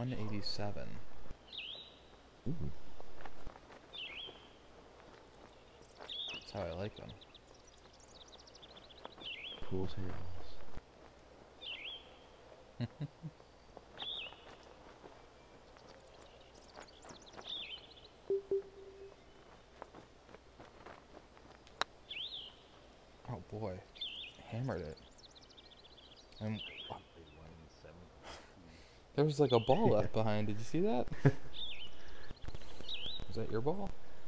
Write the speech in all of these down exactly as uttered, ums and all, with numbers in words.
one eighty-seven. Ooh. That's how I like them. Pool tables. Oh boy, hammered it. And there was like a ball left behind. Did you see that? Is that your ball?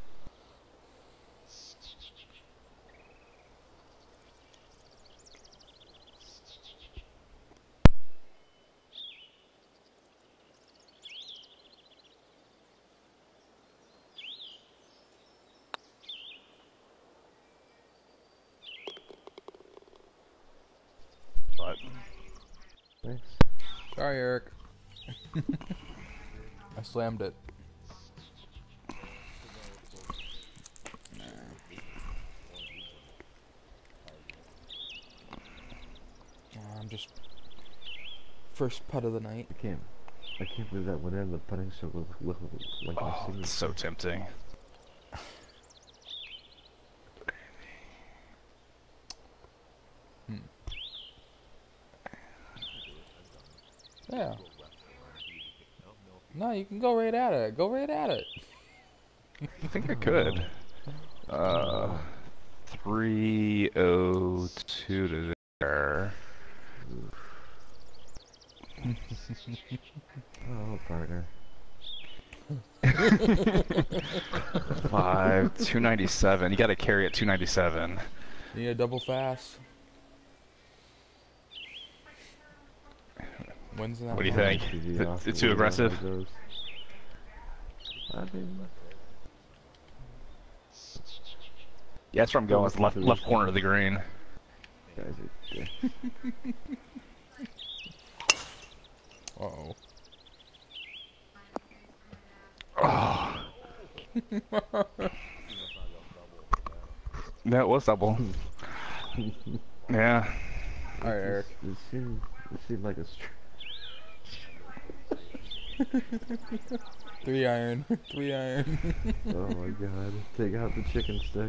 But Thanks. Sorry, Eric. I slammed it. Nah. Uh, I'm just first putt of the night. I can't. I can't believe that winner in the putting show look, look, look like my oh, signature. it's so tempting. Hmm. Yeah. No, you can go right at it. Go right at it. I think I could. Uh, three oh two to there. Oh, partner. Five two ninety seven. You got to carry at two ninety seven. You need a double fast. When's that? What do you think? Is it- it's too aggressive? I mean, Yeah, that's where I'm going. It's left left corner of the green. guys are dick. Uh oh. Oh. That was double. Yeah. All right, Eric. It seemed, it seemed like a str Three iron. Three iron. Oh my god. Take out the chicken stick.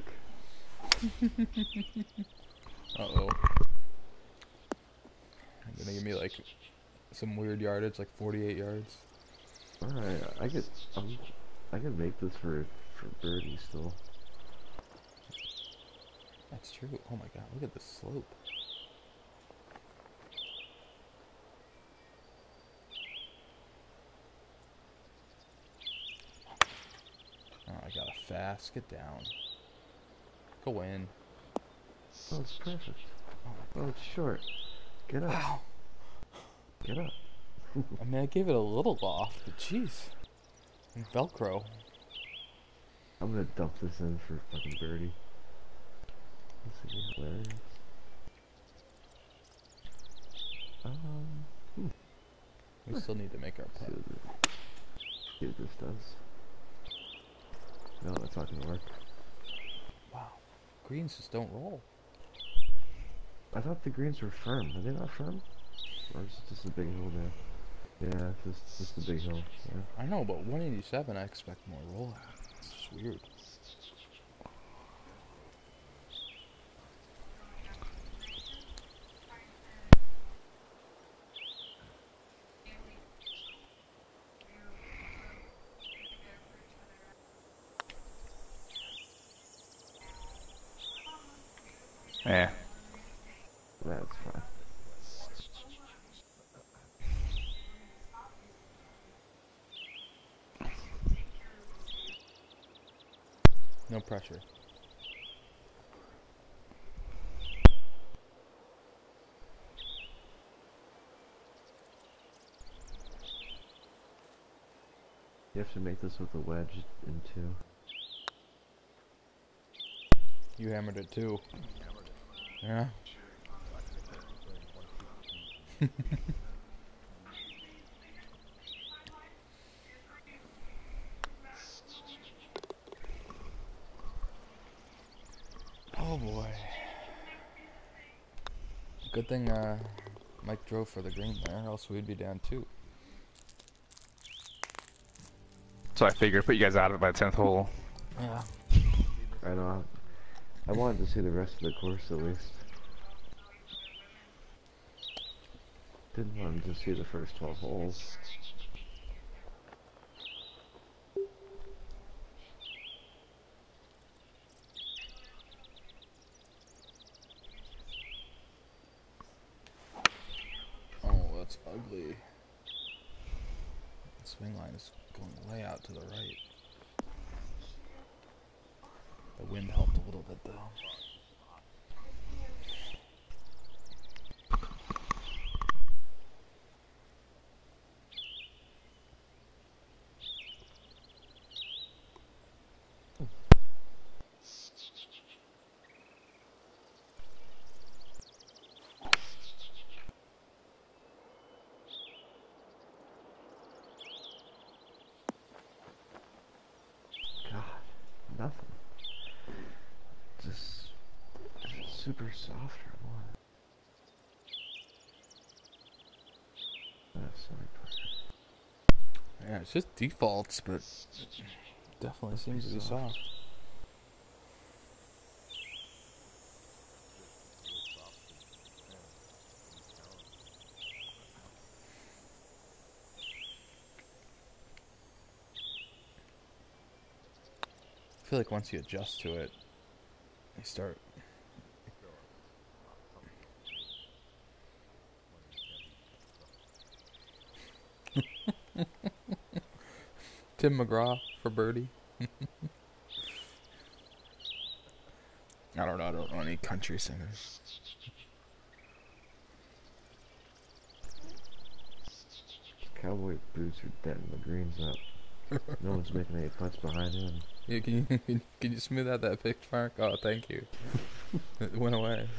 Uh oh. Gonna give me like some weird yardage, like forty-eight yards. Alright, I could, um, I could make this for, for birdie still. That's true. Oh my god, look at the slope. Oh, I got a fast. Get down. Go in. Oh, it's perfect. Oh my Oh, it's short. Get up. Wow. Get up. I mean, I gave it a little loft, but jeez. And Velcro. I'm gonna dump this in for fucking birdie. This is hilarious. Um, hmm. We still need to make our See putt. what, this, see what this does. No, it's not gonna work. Wow. Greens just don't roll. I thought the greens were firm. Are they not firm? Or is it just a big hill there? Yeah, it's just, just a big hill. Yeah. I know, but one eighty-seven, I expect more roll out. It's just weird. Yeah. That's fine. No pressure. You have to make this with a wedge in two. You hammered it too. Yeah. Oh boy. Good thing uh, Mike drove for the green there, else we'd be down two. So I figured put you guys out of it by the tenth hole. Yeah. I know. I wanted to see the rest of the course at least. Didn't want to just see the first twelve holes. Oh, that's ugly. The swing line is going way out to the right. The wind helped a little bit though. Nothing. Just super soft or what? That's sorry. Yeah, it's just defaults, but it definitely seems to be soft. I feel like once you adjust to it, you start. Tim McGraw for birdie. I don't know. I don't know any country singers. Cowboy boots are denting the greens up. No one's making any putts behind him. Yeah, can you can you smooth out that pitch mark? Oh, thank you. It went away.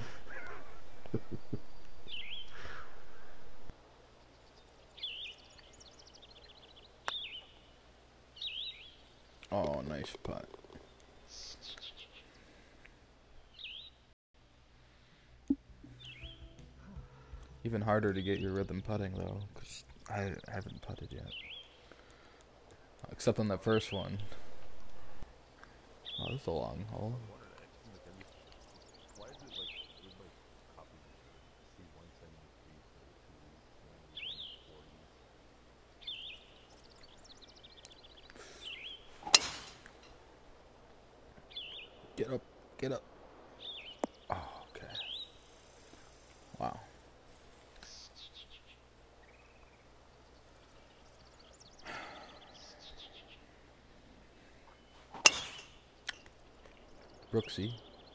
Oh, nice putt. Even harder to get your rhythm putting though, because I haven't putted yet, except on that first one. Oh, this is a long hole. Get up, get up. Oh, okay. Wow. Brooksy.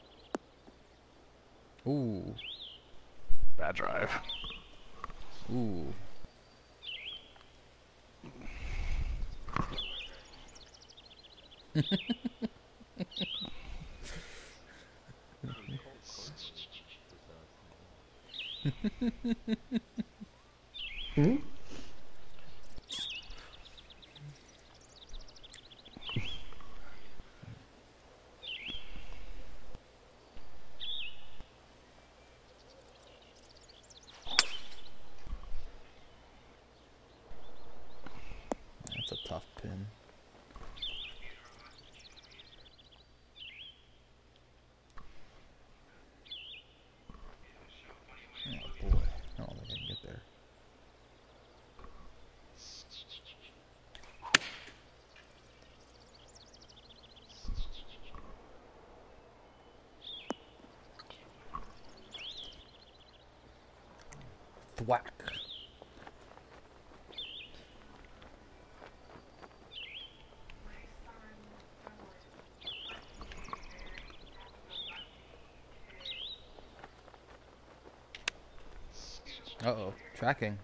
Ooh. Bad drive. Ooh. Hmm? That's a tough pin. Oh boy. I don't think I can get there. Thwack. Uh-oh. Tracking.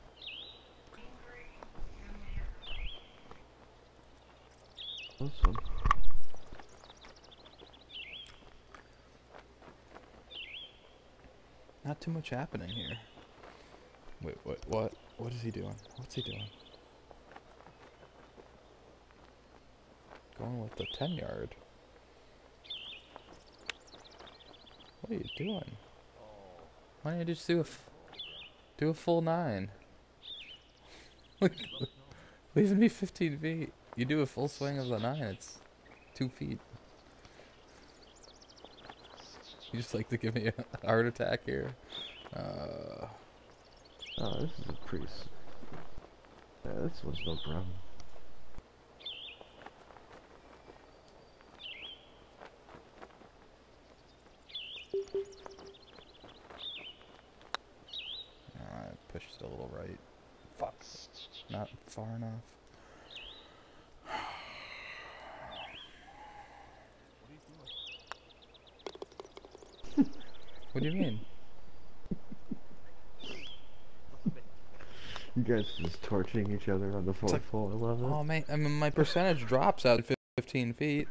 This one. Not too much happening here. Wait, what? What? What is he doing? What's he doing? Going with the ten yard. What are you doing? Why don't you just do a, f do a full nine? Leaving me fifteen feet. you do a full swing of the nine, it's two feet. You just like to give me a heart attack here. Uh, Oh, this is a pretty. s- Yeah, this one's no problem. I pushed it a little right. Fuck. Not far enough. What do you mean? You guys just torching each other on the phone. like- Full. I love it. Oh man, I mean my percentage drops out at fifteen feet.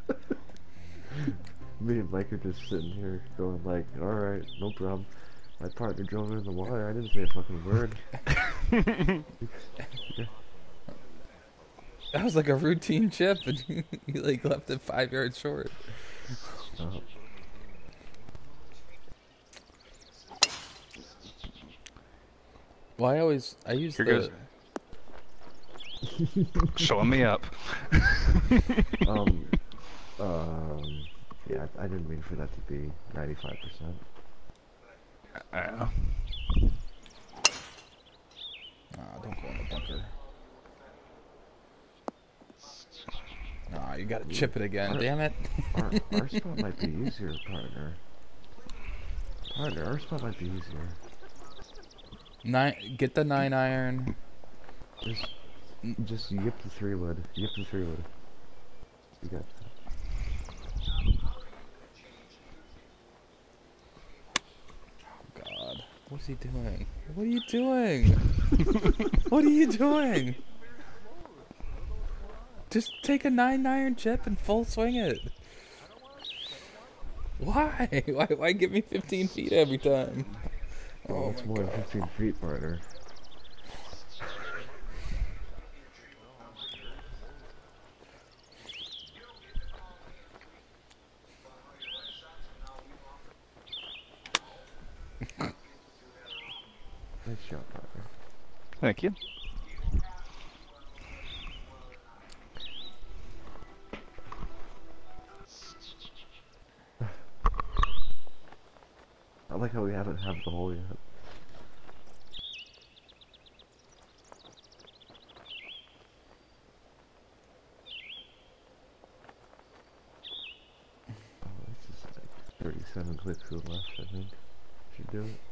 Me and Mike are just sitting here going like, all right, no problem. My partner drove in the water. I didn't say a fucking word. That was like a routine chip, and you, you like left it five yards short. Uh, Well, I always I use Here the. goes. Showing me up. um, um, yeah, I, I didn't mean for that to be ninety-five percent. Uh, Ah, don't go in the bunker. Nah, you gotta chip it again. Our- Damn it. Our, our spot might be easier, partner. Partner, our spot might be easier. Nine. Get the nine iron. Just, just yip the three wood. Yip the three wood. You got that. God, what is he doing? What are you doing? What are you doing? Just take a nine iron chip and full swing it. Why? Why? Why give me fifteen feet every time? Oh, it's more than fifteen feet, partner. Nice shot, partner. Thank you. I like how we haven't had the hole yet. Oh, this is like thirty-seven clicks to the left, I think. Should do it.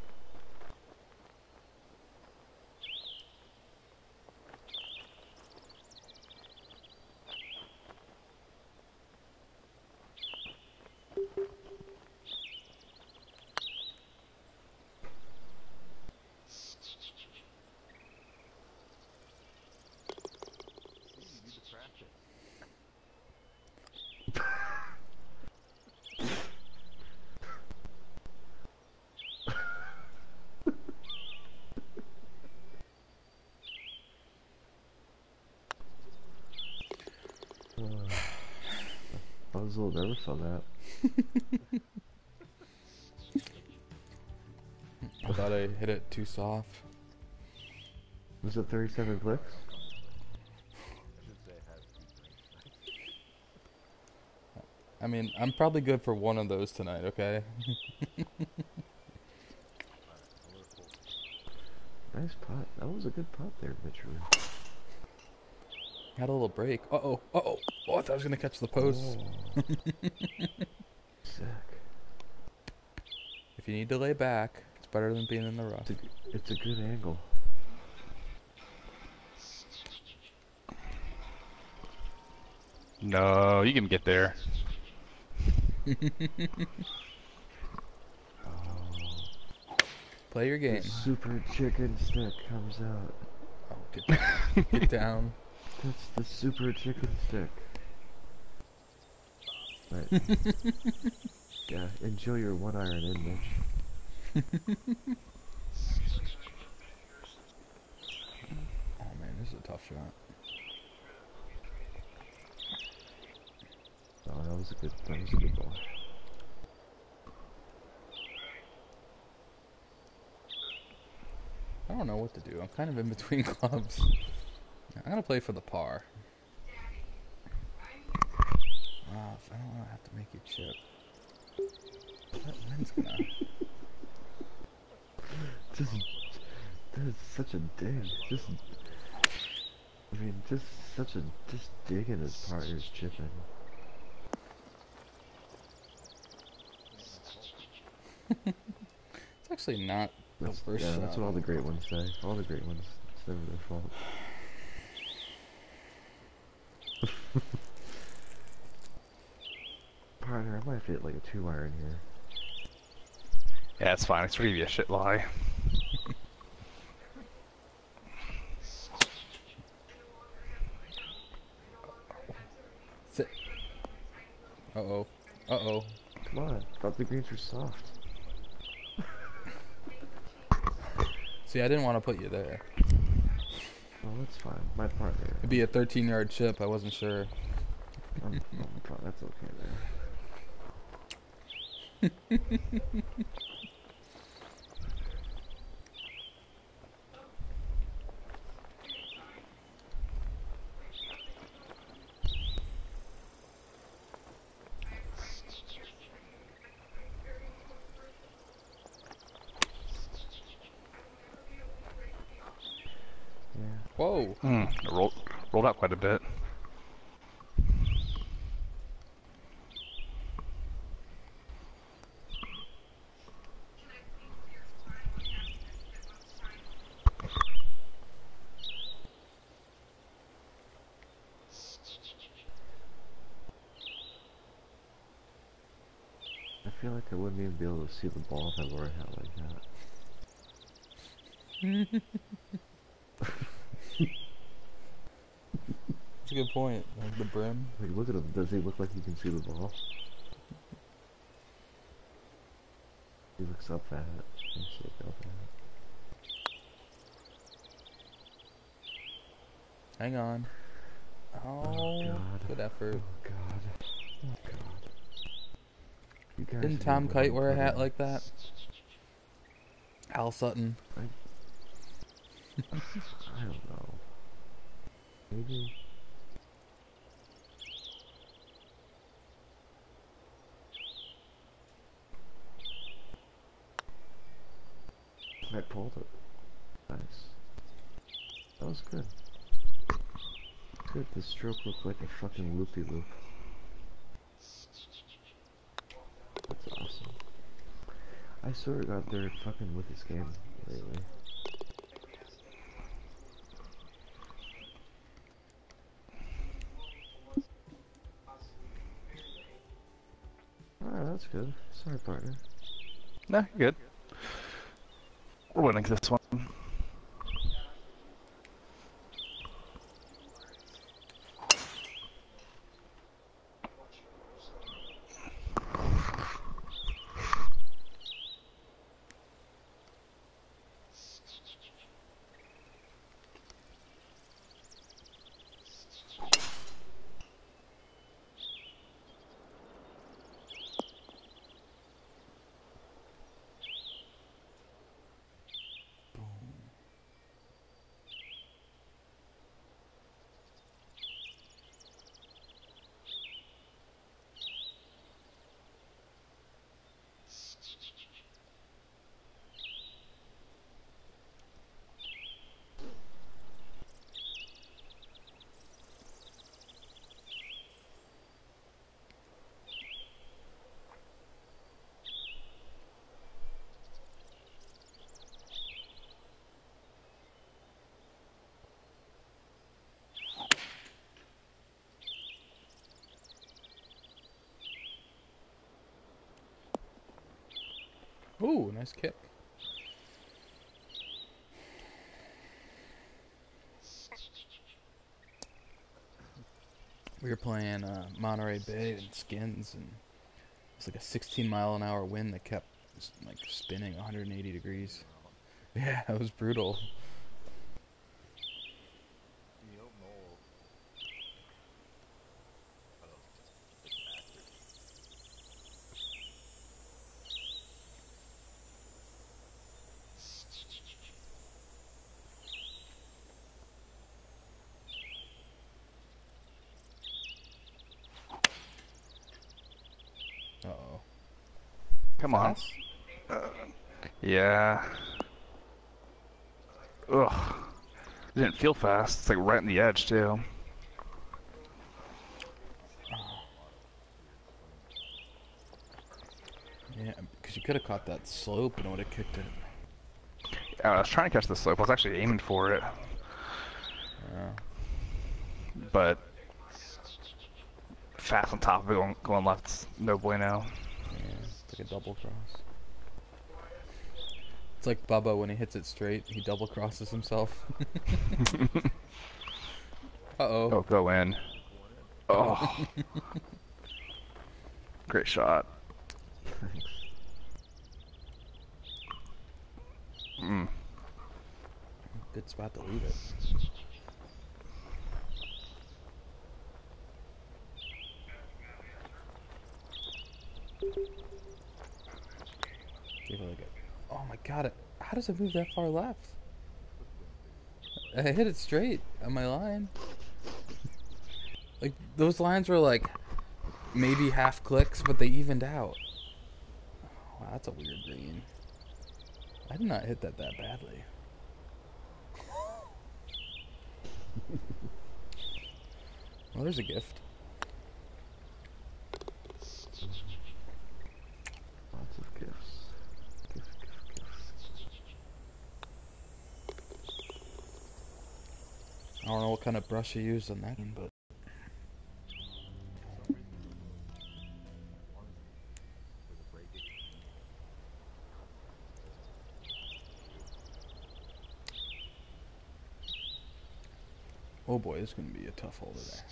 Uh, I was a little nervous on that. I thought I hit it too soft. Was it thirty-seven clicks? I mean, I'm probably good for one of those tonight, okay? Nice putt. That was a good putt there, Mitchell. Had a little break. Uh-oh, uh-oh. Oh, I thought I was going to catch the post. Oh. Sick. If you need to lay back, it's better than being in the rough. It's a, it's a good angle. No, you can get there. Oh, Play your game. the super chicken stick comes out. Oh, get down. Get down. That's the super chicken stick. Right. Yeah, enjoy your one iron in, Mitch. Oh, man, this is a tough shot. Oh, that was a good, that was a good ball. I don't know what to do. I'm kind of in between clubs. I'm going to play for the par. off. I don't want to have to make you chip. That wind's gonna. Just, that's such a dig. Just, I mean, just such a, just digging his partner's chipping. It's actually not the That's, worst yeah, shot. that's what all the great ones say. All the great ones. It's never their fault. Partner, I might have to hit like a two iron here. Yeah, it's fine. It's gonna give you a shit lie. Sit. Uh oh. Uh oh. Come on, I thought the greens were soft. See, I didn't want to put you there. Oh, that's fine. My partner. It'd be a thirteen yard chip. I wasn't sure. I'm, I'm fine. That's okay there. Yeah. Whoa. Hmm. It rolled, rolled out quite a bit. I feel like I wouldn't even be able to see the ball if I wore a hat like that. That's a good point. Like the brim. Like, look at him. Does he look like he can see the ball? He looks up at it. He looks like up at it. Hang on. Oh, Oh, God. good effort. Oh god. Oh god. You guys Didn't need Tom to Kite learn wear a how to- hat like that? Al Sutton. I don't know. Maybe. I pulled it. Nice. That was good. Good. The stroke looked like a fucking loopy-loop. That's awesome. I swear to God, they're fucking with this game lately. Alright, that's good. Sorry, partner. Nah, you're good. We're winning this one. Ooh, nice kick. We were playing uh, Monterey Bay and Skins, and it was like a sixteen mile an hour wind that kept like spinning one hundred eighty degrees. Yeah, it was brutal. Come on. Fast? Uh, yeah. Ugh. It didn't feel fast. It's like right on the edge too. Yeah, because you could have caught that slope and it would have kicked it. I was trying to catch the slope. I was actually aiming for it, Yeah. but fast on top of it, going, going left, no bueno. Yeah, it's like a double cross. It's like Bubba when he hits it straight, he double crosses himself. Uh oh. Oh, go in. Oh. Great shot. Thanks. Mm. Good spot to leave it. Give it like a. Oh my god! It, how does it move that far left? I hit it straight on my line. Like those lines were like maybe half clicks, but they evened out. Wow, that's a weird green. I did not hit that that badly. Well, there's a gift. Lots of gifts. Gift, gift, gifts. I don't know what kind of brush you used on that, but oh boy, it's gonna be a tough hole today.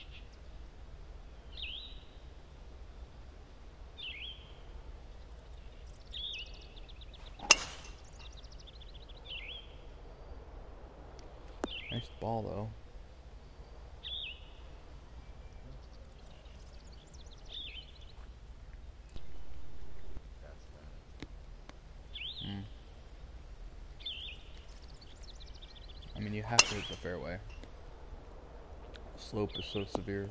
Nice ball though. Mm. I mean, you have to hit the fairway. The slope is so severe.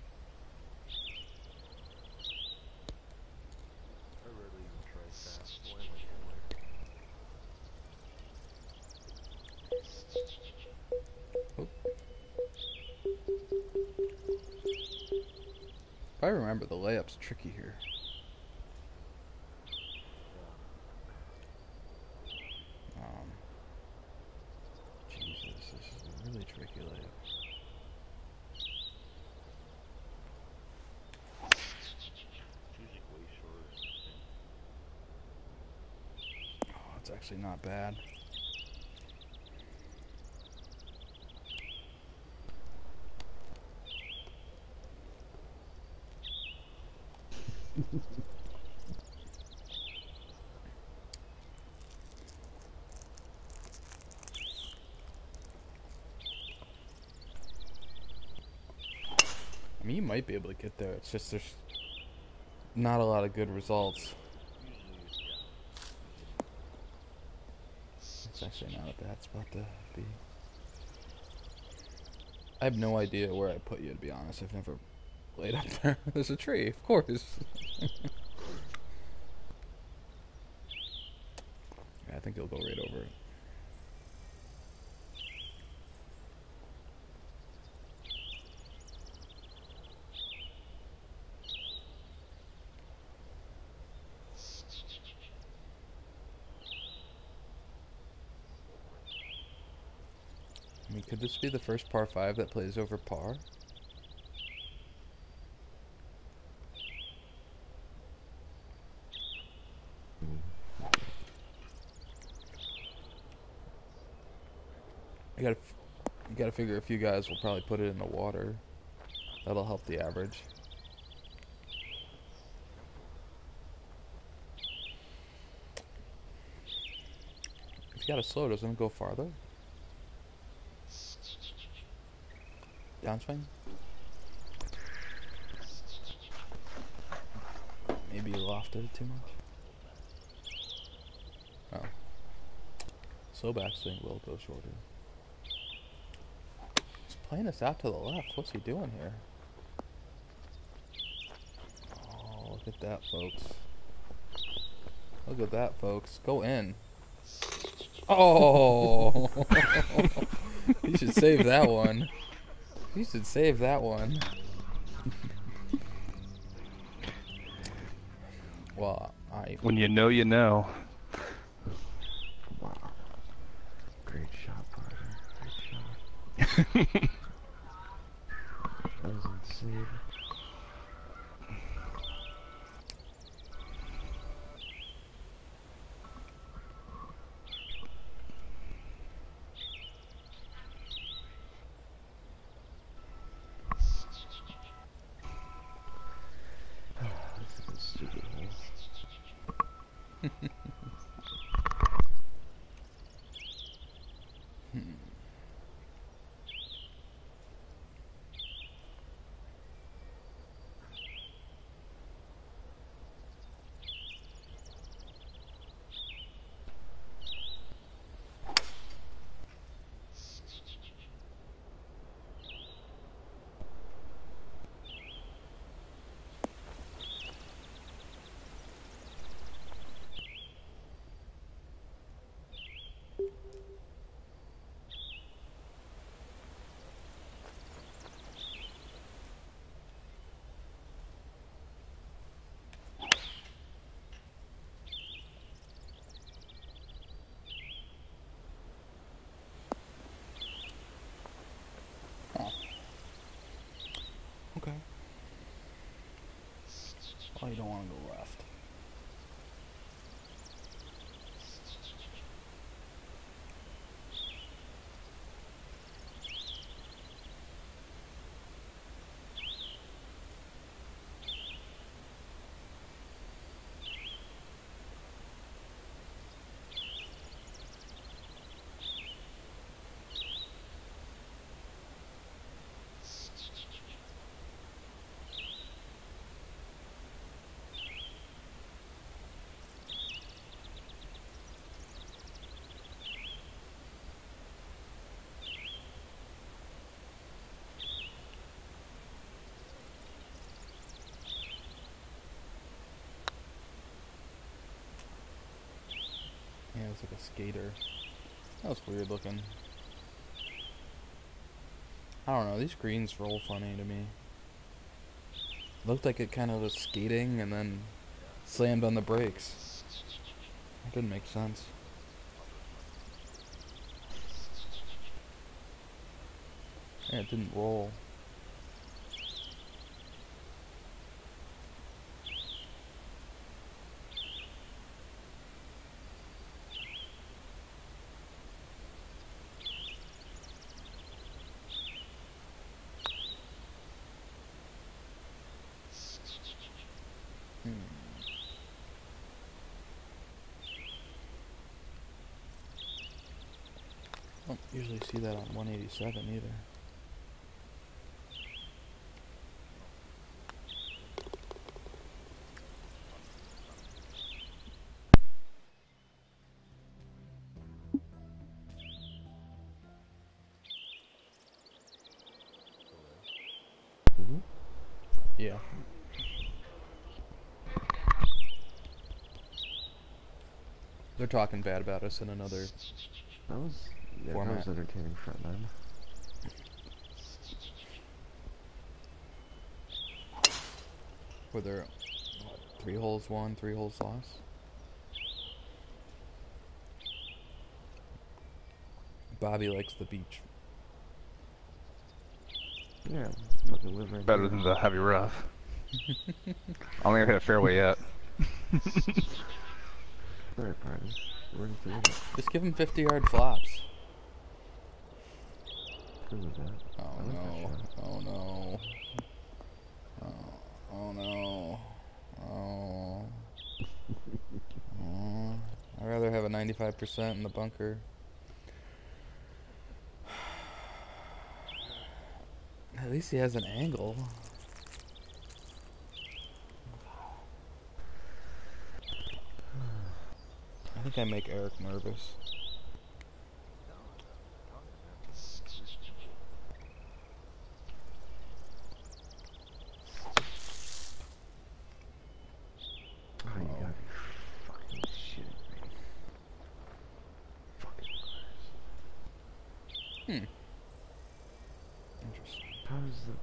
Oh. If I remember, the layup's tricky here. Um, Jesus, this is a really tricky layup. Oh, it's actually not bad. I mean, you might be able to get there. It's just there's not a lot of good results. It's actually not a bad spot to be. I have no idea where I put you, to be honest. I've never laid up there. There's a tree, of course. Yeah, I think you'll go right over it. I mean, could this be the first par five that plays over par? You gotta, you gotta figure a few guys will probably put it in the water. That'll help the average. If you gotta slow, doesn't it go farther? Downswing? Maybe you lofted it too much? Oh. Slow backswing will go shorter. He's playing us out to the left. What's he doing here? Oh, look at that, folks. Look at that, folks. Go in. Oh! You should save that one. You should save that one. Well, I... When you know, you know. Wow. Great shot, partner. Great shot. That was insane. This is a stupid hole. Okay. Oh, you don't want to go left. Yeah, it's like a skater. That was weird looking. I don't know, these greens roll funny to me. Looked like it kind of was skating and then slammed on the brakes. That didn't make sense. Yeah, it didn't roll. Hmm. Don't usually see that on one eighty-seven either. Mm-hmm. Yeah. They're talking bad about us in another That was, yeah, format. that was entertaining front end. Were there what, three holes won, three holes lost? Bobby likes the beach. Yeah, fucking live right Better here. than the heavy rough. I don't think I've hit a fairway yet. Alright, partner. We're into it. Just give him fifty yard flops. Good with that. Oh I like that no. shot. Oh no. Oh, oh no. Oh. Oh. I'd rather have a ninety-five percent in the bunker. At least he has an angle. I think I make Eric nervous. Oh, you gotta be fucking Hmm. Interesting. How's the...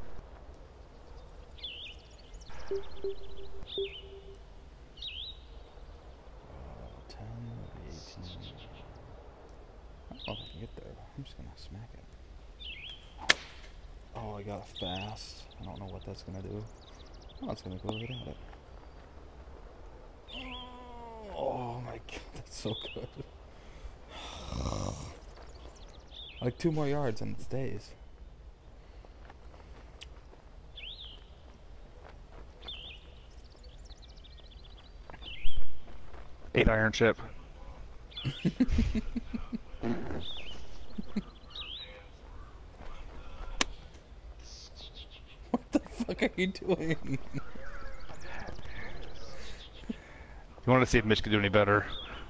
Uh, ten, eighteen. I don't know if I can get there. I'm just gonna smack it. Oh, I got a fast. I don't know what that's gonna do. Oh, it's gonna go right at it. Oh my god, that's so good. Like two more yards and it stays. Eight iron chip. What the fuck are you doing? You wanted to see if Mitch could do any better.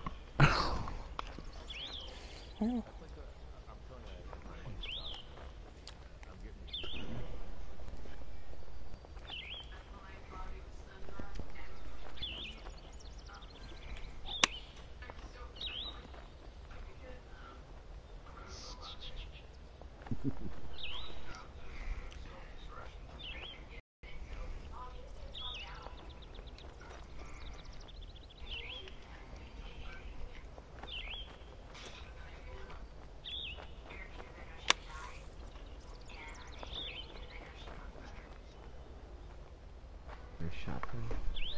Nice shot there.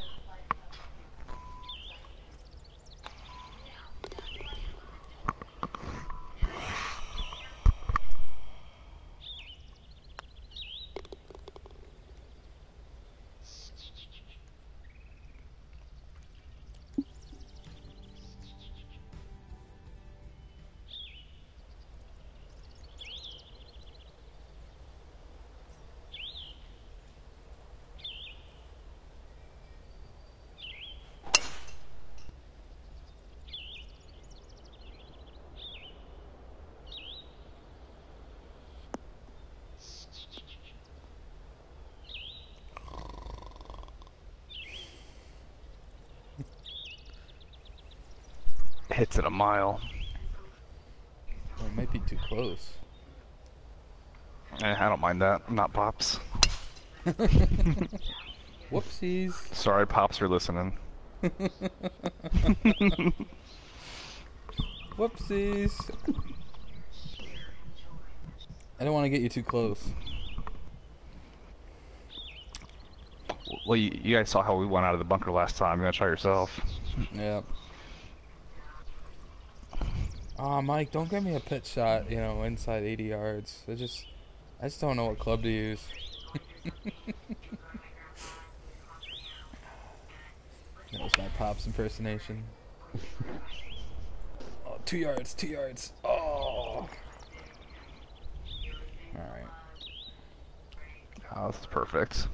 Hits at a mile. Well, it might be too close. Eh, I don't mind that. I'm not Pops. Whoopsies. Sorry, Pops, for listening. Whoopsies. I don't want to get you too close. Well, you, you guys saw how we went out of the bunker last time. You're gonna try yourself. Yeah. Aw, oh, Mike, don't give me a pit shot, you know, inside eighty yards. I just, I just don't know what club to use. That was my Pops impersonation. Oh, two yards, two yards. Oh. Alright. Oh, this is perfect.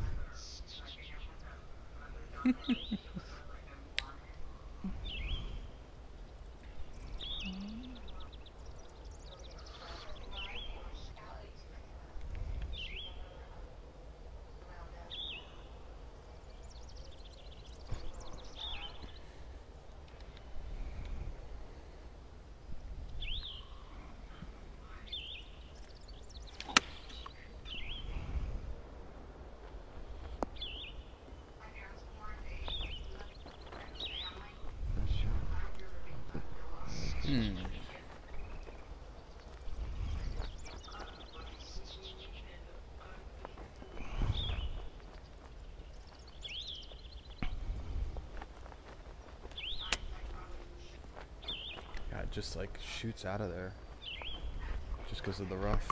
Nice shot. Hmm. God, it just like shoots out of there. Just because of the rough.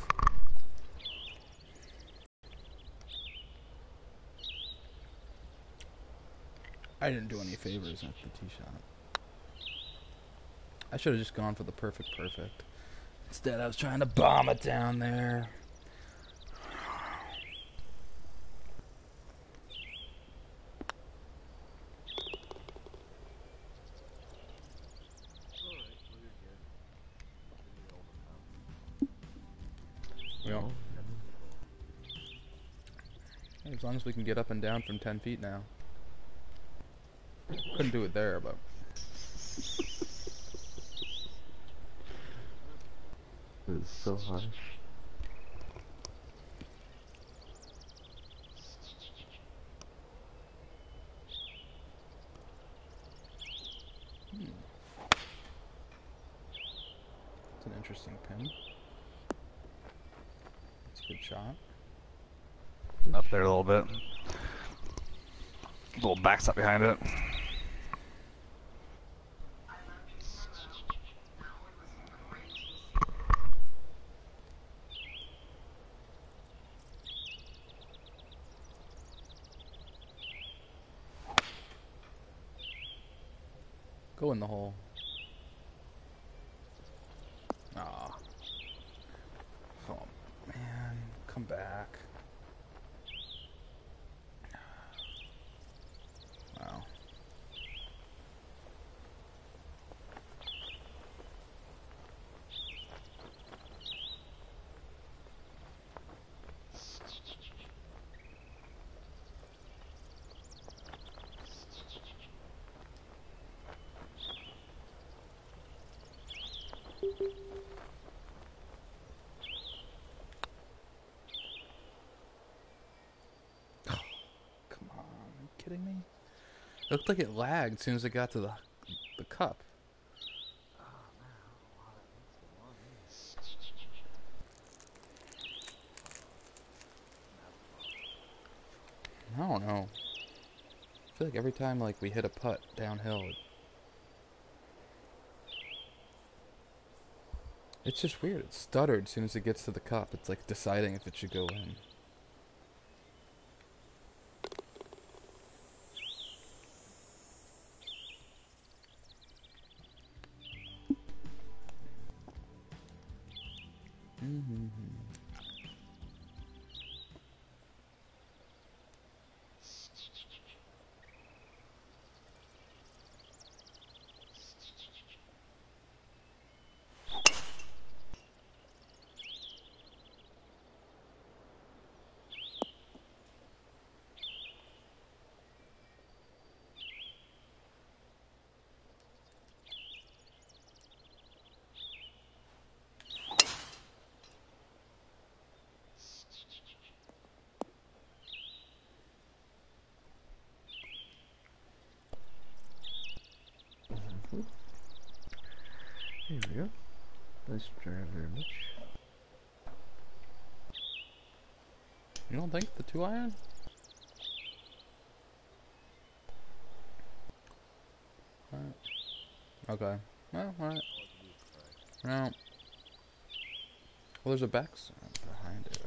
I didn't do any favors at the tee shot. I should have just gone for the perfect perfect. Instead, I was trying to bomb it down there. Yep. Oh, As long as we can get up and down from ten feet now. Couldn't do it there, but... Ooh. is so harsh. Hmm. It's an interesting pin. It's a good shot. Up there a little bit. A little backstop behind it. Go in the hole. Ah. Oh, man. Come back. Wow. Come on. Are you kidding me? It looked like it lagged as soon as it got to the, the cup. I don't know. I feel like every time like we hit a putt downhill, it, it's just weird. It stuttered as soon as it gets to the cup. It's like deciding if it should go in. Mm-hmm. Here we go. Nice try very much. You don't think the two iron? Alright. Okay. Well, alright. No. Well, there's a backside behind it.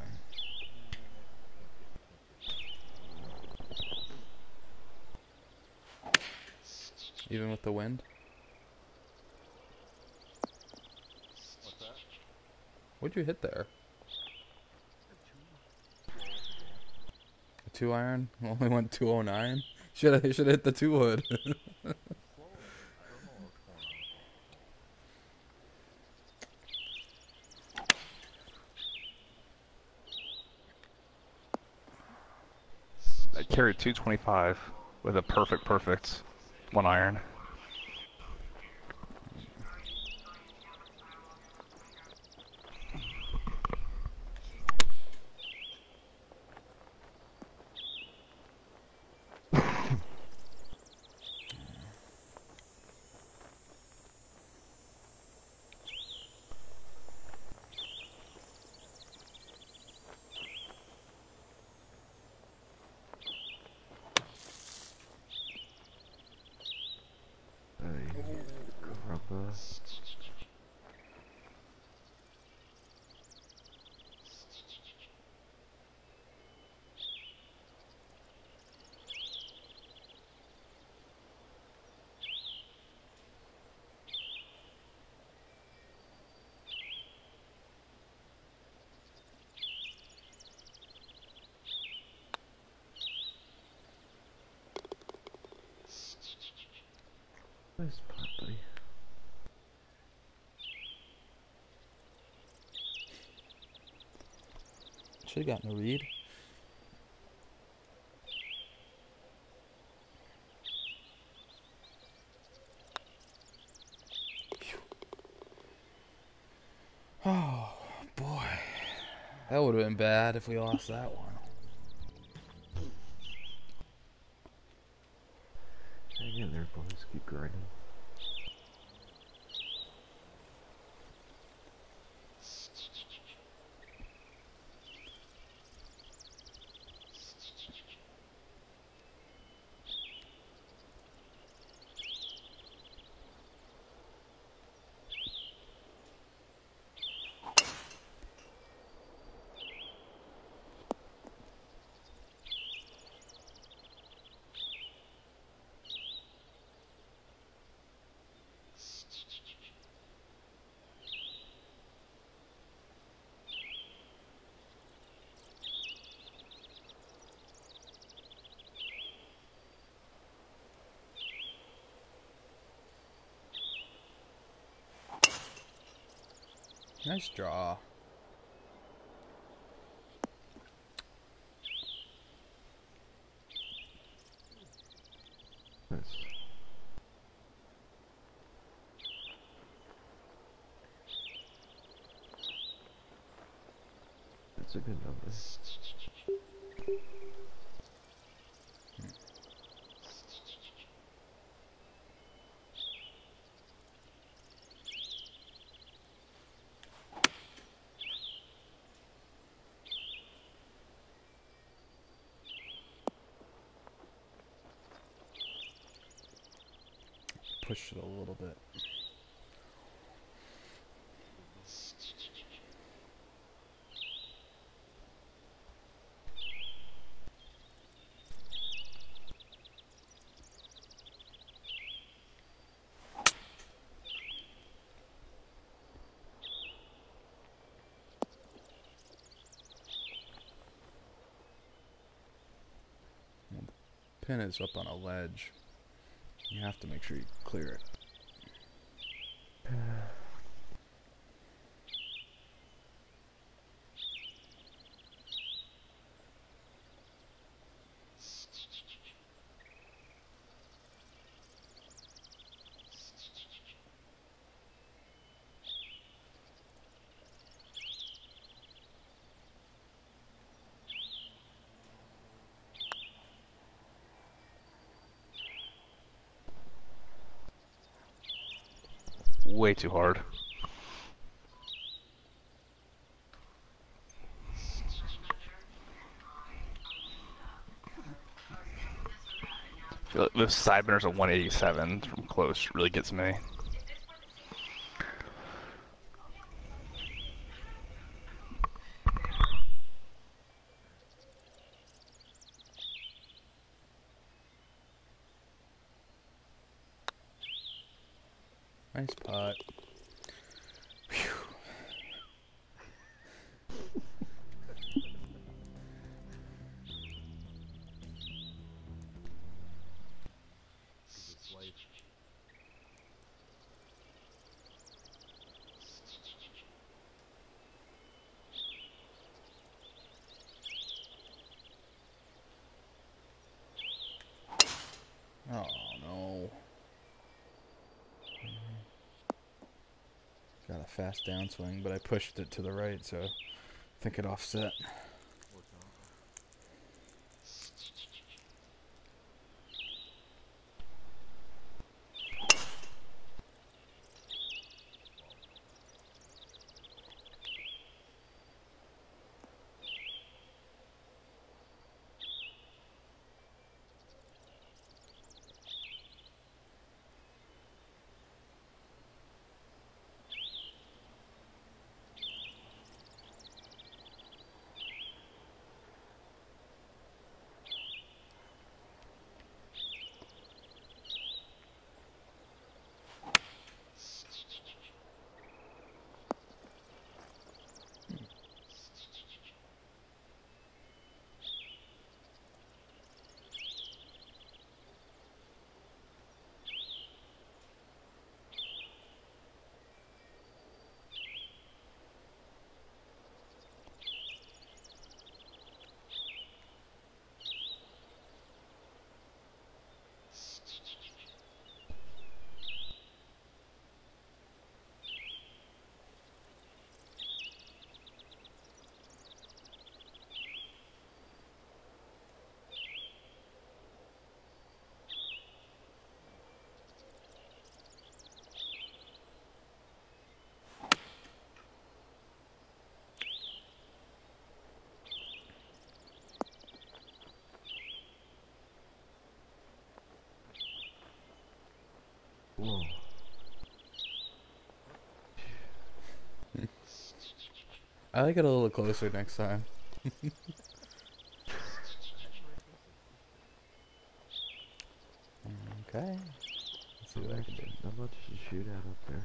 Even with the wind? What's that? What'd you hit there? A two iron? Only went two oh nine? Should have should have hit the two wood. I carried two twenty-five with a perfect, perfect one iron. Rubber. Nice putt, buddy. Should have gotten a read. Oh. That would have been bad if we lost that one. Hang in there, boys. Keep grinding. Nice draw. Nice. That's a good number. Push it a little bit. Pin is up on a ledge. You have to make sure you clear it. Way too hard. I feel like this side bender's a one eighty-seven from close really gets me. Nice putt. Whew. Oh no. Got a fast downswing, but I pushed it to the right, so I think it offset. Whoa. I like it a little closer next time. Okay. Let's see what I can do. Not much to shoot at up there.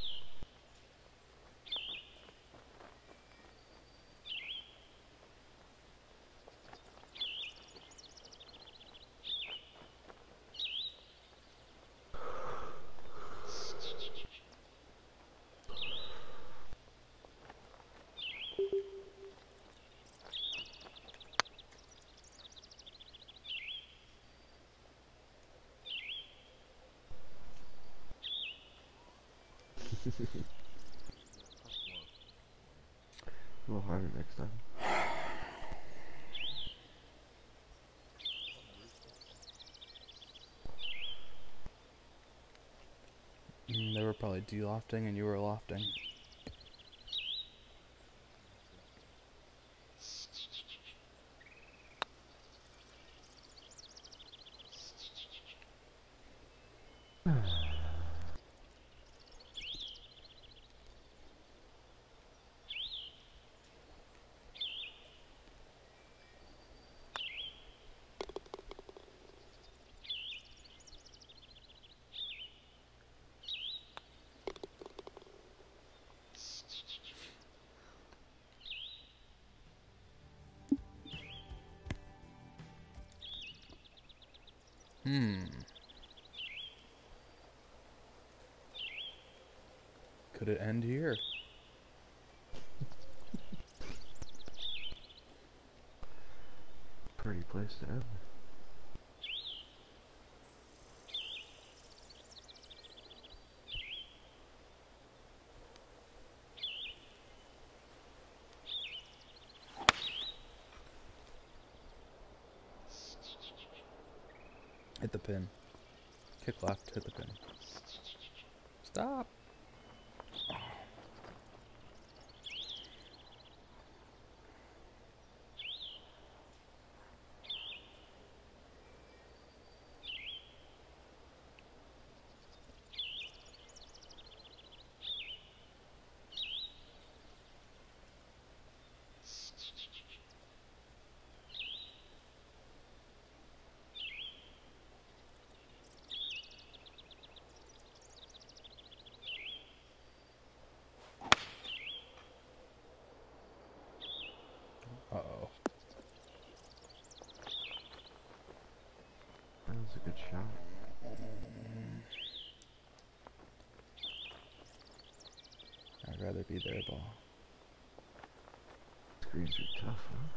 A little harder next time. Mm, they were probably de-lofting and you were lofting. Hmm. Could it end here? Pretty place to end. Hit the pin. Kick left, hit the pin. Stop! Uh-oh. That was a good shot. I'd rather be there, ball. Screens are tough, huh?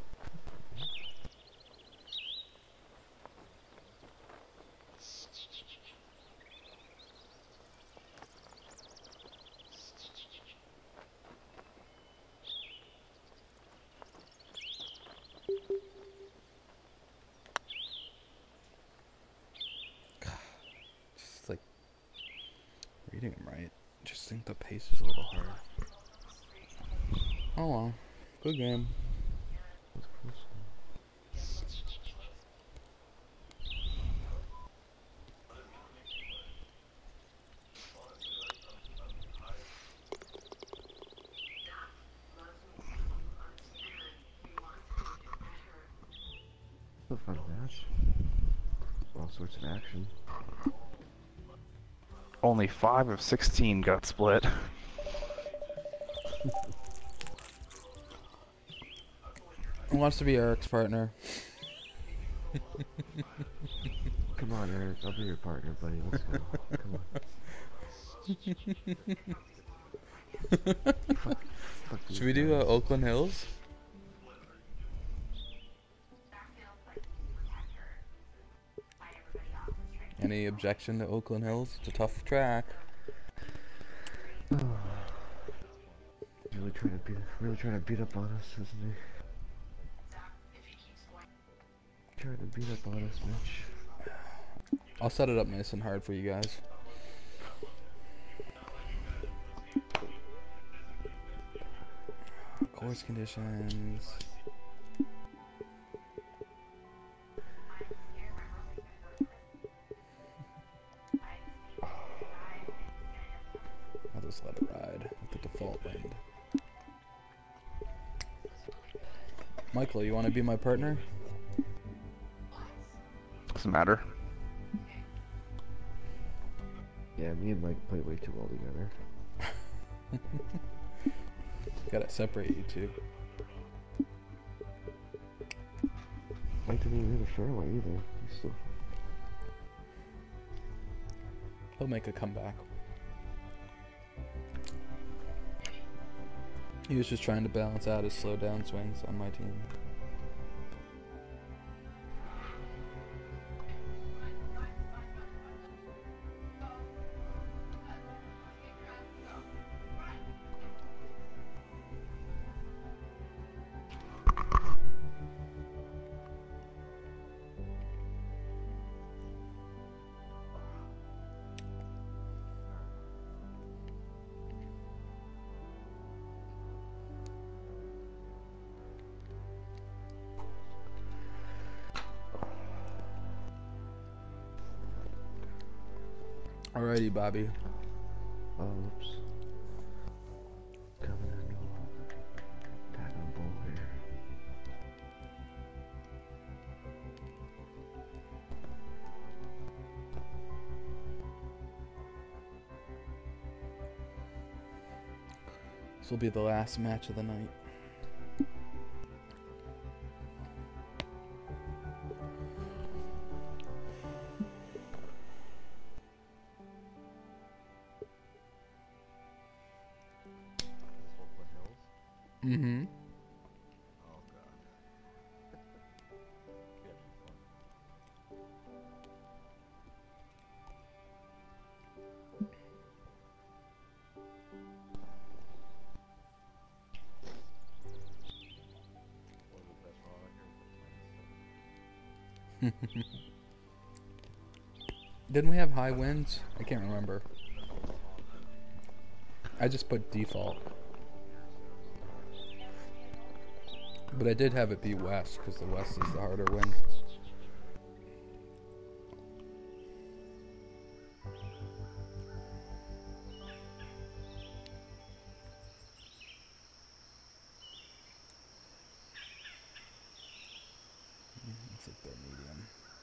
Just like reading them right. Just think the pace is a little hard. Oh well. Good game. That's close. A fun match. All sorts of action. Only five of sixteen got split. Who wants to be Eric's partner? Come on, Eric. I'll be your partner, buddy. Let's go. Come on. fuck, fuck Should we do uh, Oakland Hills? Any objection to Oakland Hills? It's a tough track. He's really trying to beat, really trying to beat up on us, isn't he? Trying to beat up on us, Mitch. I'll set it up nice and hard for you guys. Course conditions. Michael, you want to be my partner? Doesn't matter. Yeah, me and Mike play way too well together. Gotta separate you two. Mike didn't even hit a fairway either. He's still... He'll make a comeback. He was just trying to balance out his slow down swings on my team. Alrighty, Bobby. Oh, oops. Coming in. Tagging the ball here. This will be the last match of the night. Mm-hmm. Oh god. Didn't we have high winds? I can't remember. I just put default. But I did have it be west, because the west is the harder wind. Looks like they're medium.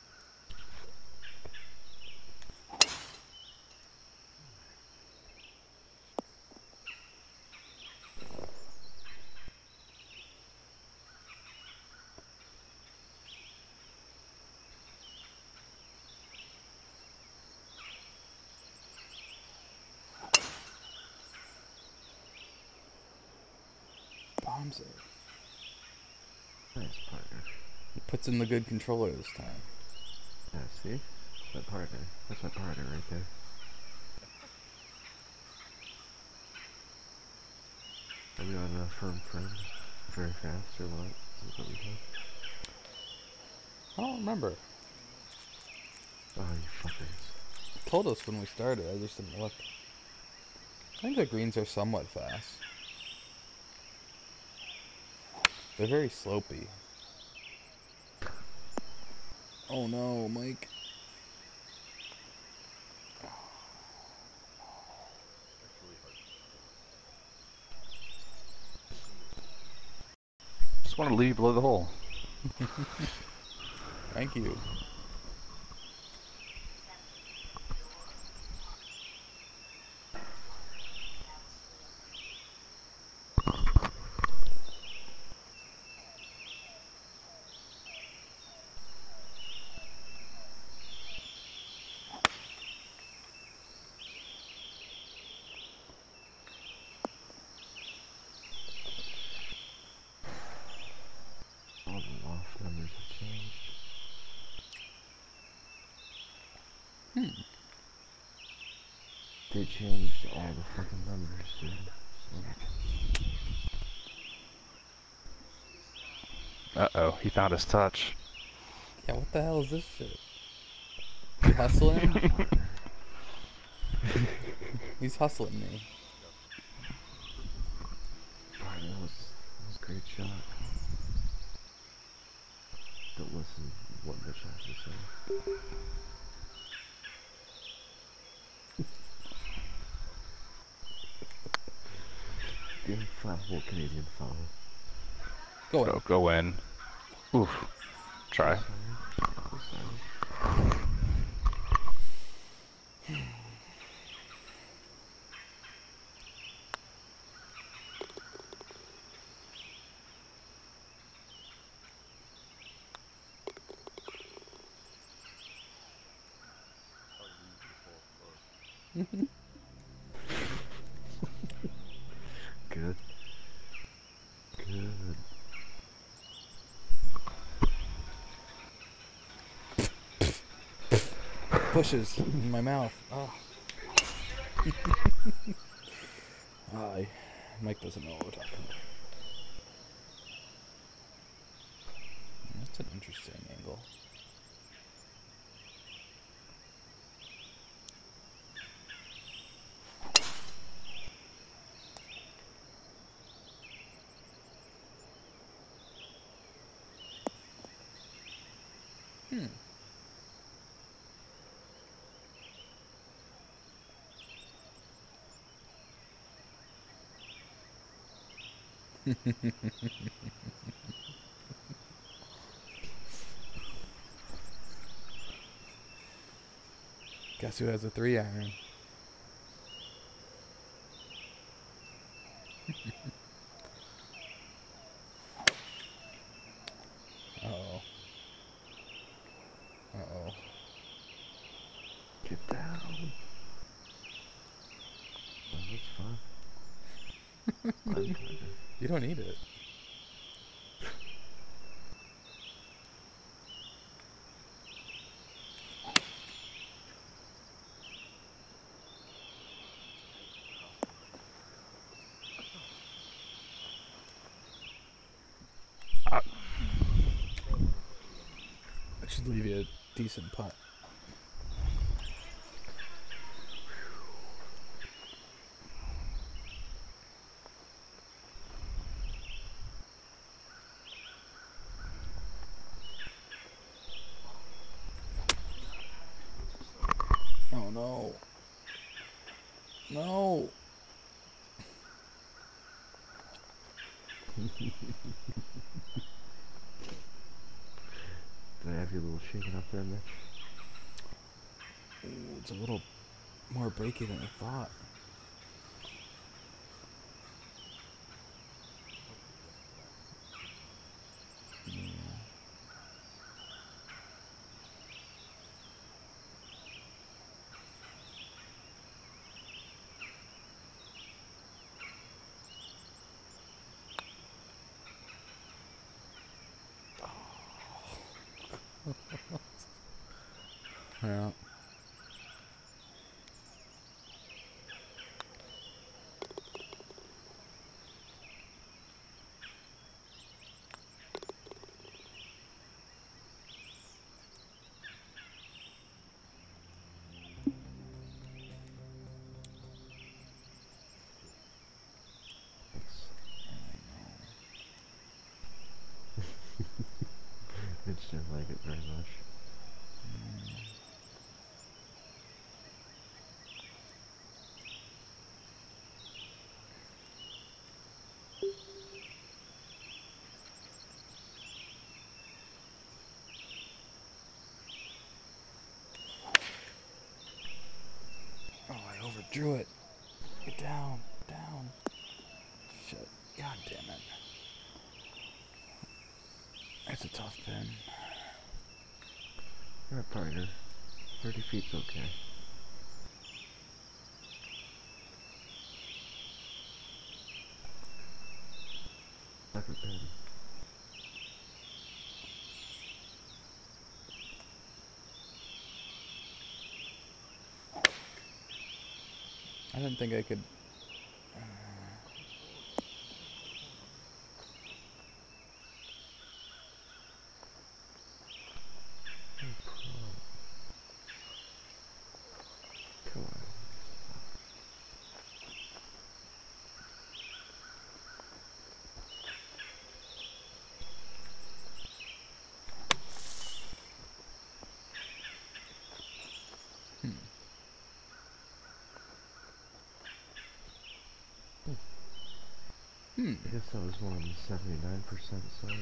Bombs it. Nice partner. He puts in the good controller this time. Yeah, see? That's my partner. That's my partner right there. Are we on a firm friend? Very fast or what? Is what we said? I don't remember. Oh, you fuckers. Told us when we started, I just didn't look. I think the greens are somewhat fast. They're very slopey. Oh no, Mike. Just want to leave below the hole. Thank you. All the loft numbers have changed. Hmm. They changed all the fucking numbers, dude. So... Uh-oh, he found his touch. Yeah, what the hell is this shit? You hustling? He's hustling me. Alright, that was, that was a great shot. Don't listen to what Mitch has to say. The inflammable Canadian fellow. Go in. Go, go in. Oof. Try. Sorry. Sorry. Good. Good. Pushes in my mouth. Oh. Hi. Mike doesn't know what we're talking about. That's an interesting angle. Hmm. Guess who has a three iron? Uh-oh. Uh-oh. Get down. Oh, that's fine. I'm tired. You don't need it. Uh, That should leave you a decent putt. Oh no. No. Did I have you a little shaken up there, Mitch? Ooh, it's a little more breaky than I thought. Yeah. Yeah. Thanks. Mitch didn't like it very much. Oh, I overdrew it. Get down. Down. Shit. God damn it. That's a tough pin. You're a partner. thirty feet's okay. Never been. I didn't think I could. Uh, No problem. Come on. hmm. I guess that was one on the seventy-nine percent side.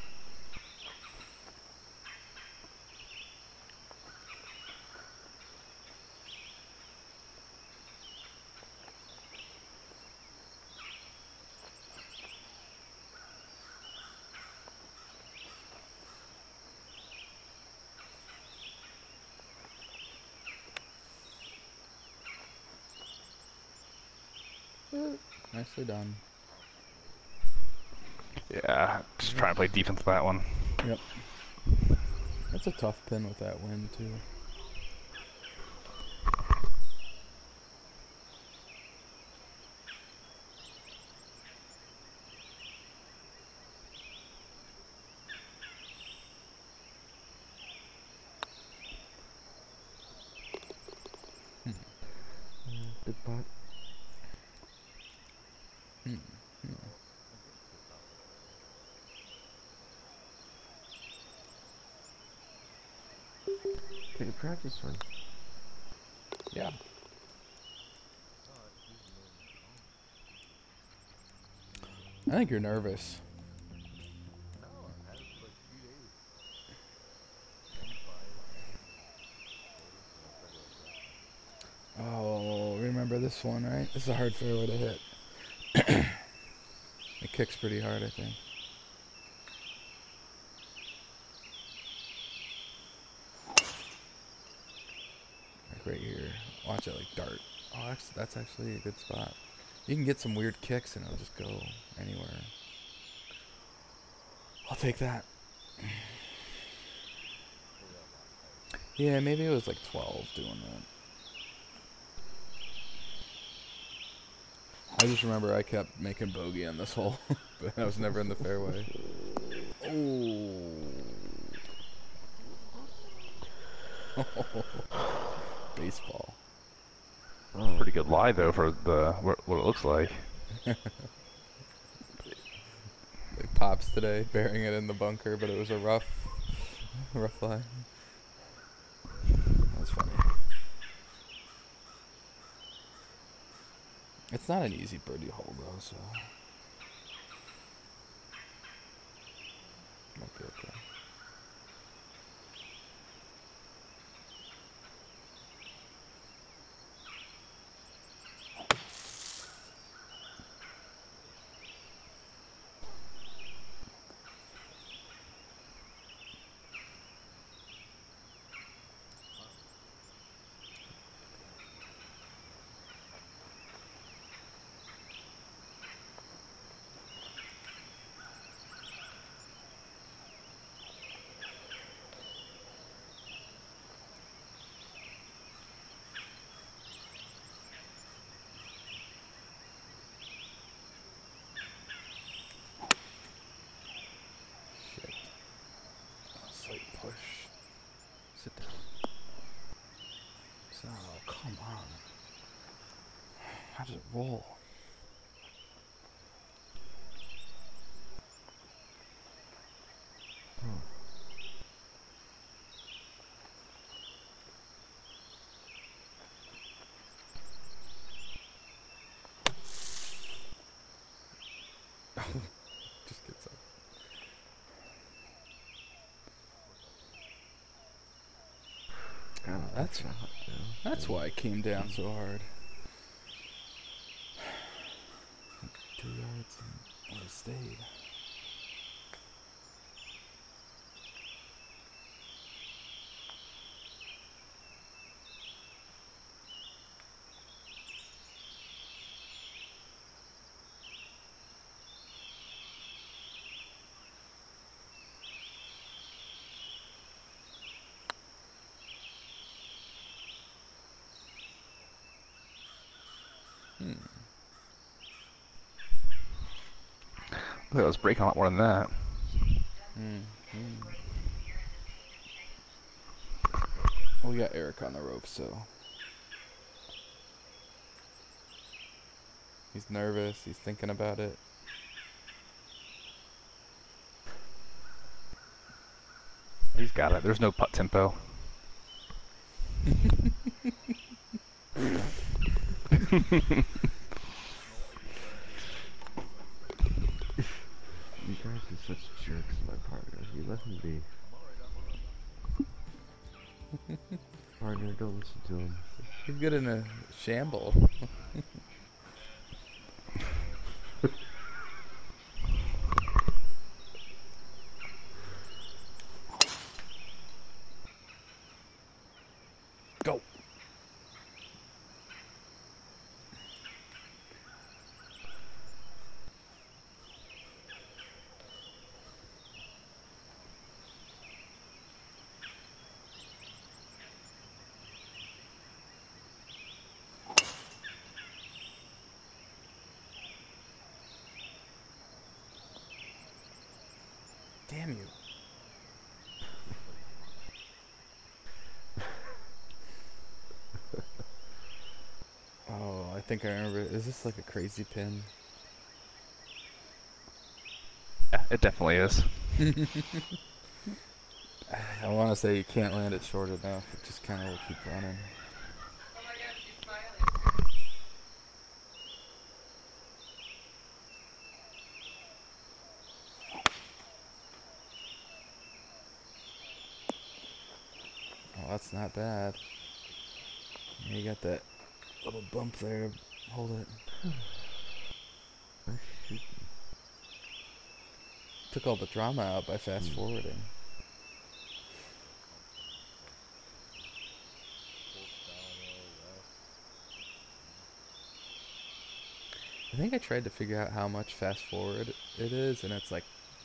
Nicely done. Yeah, just trying to play defense with that one. Yep. That's a tough pin with that wind, too. Hmm. Yeah, good pot. Hmm. Hmm. Take a practice run. Yeah. I think you're nervous. Oh, remember this one, right? This is a hard fairway to hit. It kicks pretty hard, I think. Like right here. Watch it like dart. Oh, that's, that's actually a good spot. You can get some weird kicks and it'll just go anywhere. I'll take that. Yeah, maybe it was like twelve doing that. I just remember I kept making bogey on this hole, but I was never in the fairway. Oh. Baseball. Oh. Pretty good lie though for the what it looks like. Like Pops today, burying it in the bunker, but it was a rough, rough lie. That's funny. It's not an easy birdie hole though, so might be okay. Shit. Oh, slight push. Sit down. So, come on. How does it roll? Just gets up. God, That's shot, yeah. that's why it came down so hard. Like two yards and it stayed. Hmm. Look, I was breaking a lot more than that. Hmm. Hmm. Well, we got Eric on the rope, so he's nervous. He's thinking about it. He's got it. There's no putt tempo. such jerks, my partners. You let them be. Partner, don't listen to him. He's good in a shamble. Go. Damn you. Oh, I think I remember. Is this like a crazy pin? Yeah, it definitely is. I want to say you can't land it short enough. It just kind of will keep running. Oh, that's not bad. Yeah, you got that little bump there. Hold it. Nice shooting. Took all the drama out by fast forwarding. I think I tried to figure out how much fast forward it is, and it's like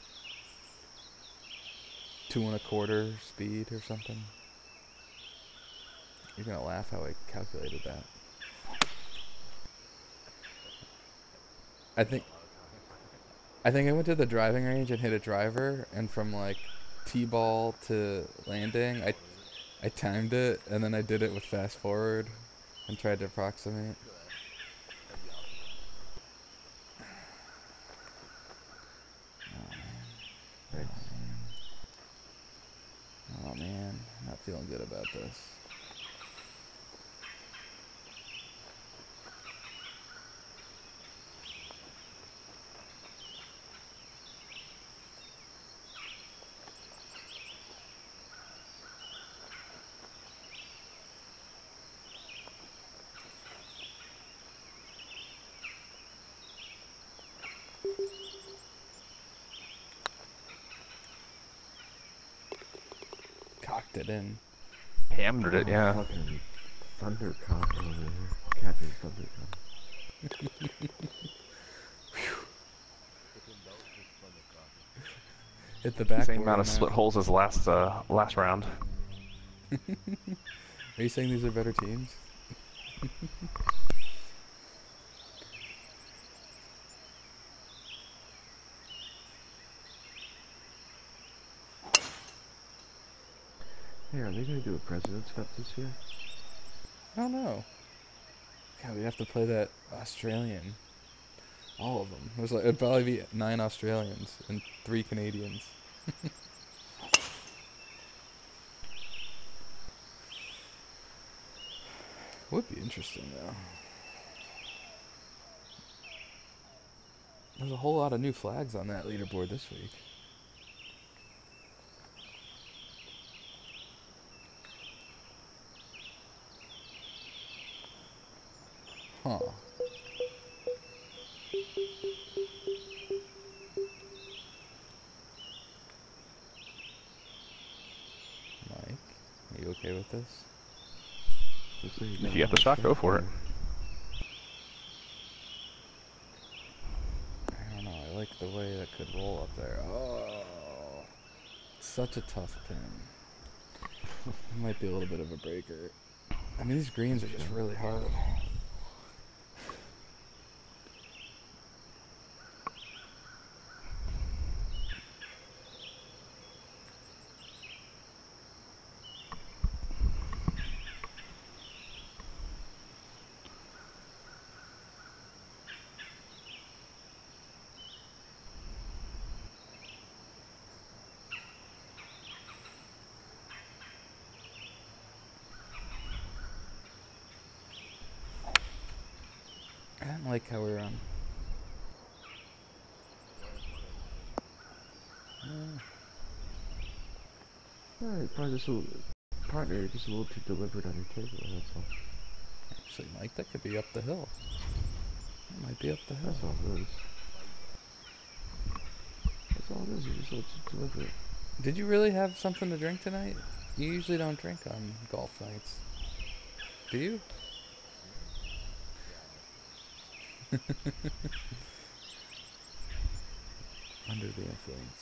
two and a quarter speed or something. You're gonna laugh how I calculated that. I think I think I went to the driving range and hit a driver, and from like T-ball to landing, I I timed it, and then I did it with fast forward and tried to approximate. Nice. Oh man, not feeling good about this. Cocked it in. Hammered it, Oh, yeah. Fucking Thundercock over here. Captain Thundercock. Hit the backboard. Same amount of on split that. holes as last uh, last round. Are you saying these are better teams? Hey, are they gonna do a President's Cup this year? I don't know. God, we have to play that Australian. All of them. There's like it'd probably be nine Australians and three Canadians. Would be interesting though. There's a whole lot of new flags on that leaderboard this week. Huh. Mike, are you okay with this? Looks like If you got the shot, go for it. I don't know. I like the way that could roll up there. Oh, such a tough pin. It might be a little bit of a breaker. I mean, these greens are just really hard. I don't like how we're on. Yeah, probably just a little, partner, you're just a little too deliberate on your table, that's all. Actually, Mike, that could be up the hill. That might be up the hill. That's all it is. That's all it is, you're just a little too deliberate. Did you really have something to drink tonight? You usually don't drink on golf nights. Do you? Under the influence.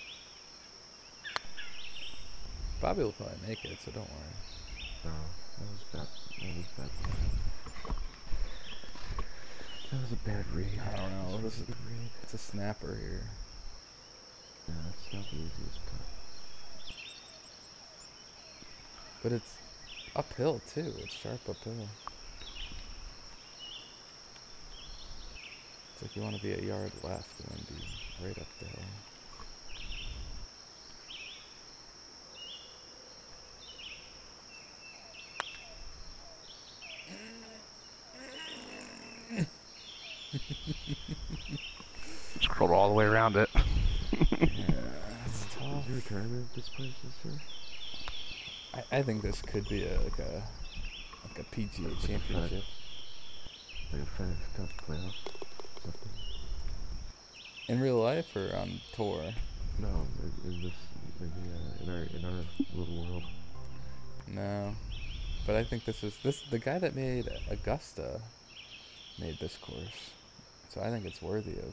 Bobby will probably make it, so don't worry. No, that was bad. That was bad. That was a bad read. I don't know. That was This a is, good read. it's a snapper here. Yeah, that's not the easiest putt. But it's uphill, too. It's sharp uphill. It's like you want to be a yard left and then be right up the hill. Scrolled all the way around it. Yeah, it's tough. Is there a tournament at this place this year? I, I think this could be a, like a like a P G A Like a championship. Like a FedEx Cup playoff? Something? In real life or on tour? No, in, in this, in, the, uh, in our in our little world. No. But I think this is this the guy that made Augusta made this course. So I think it's worthy of.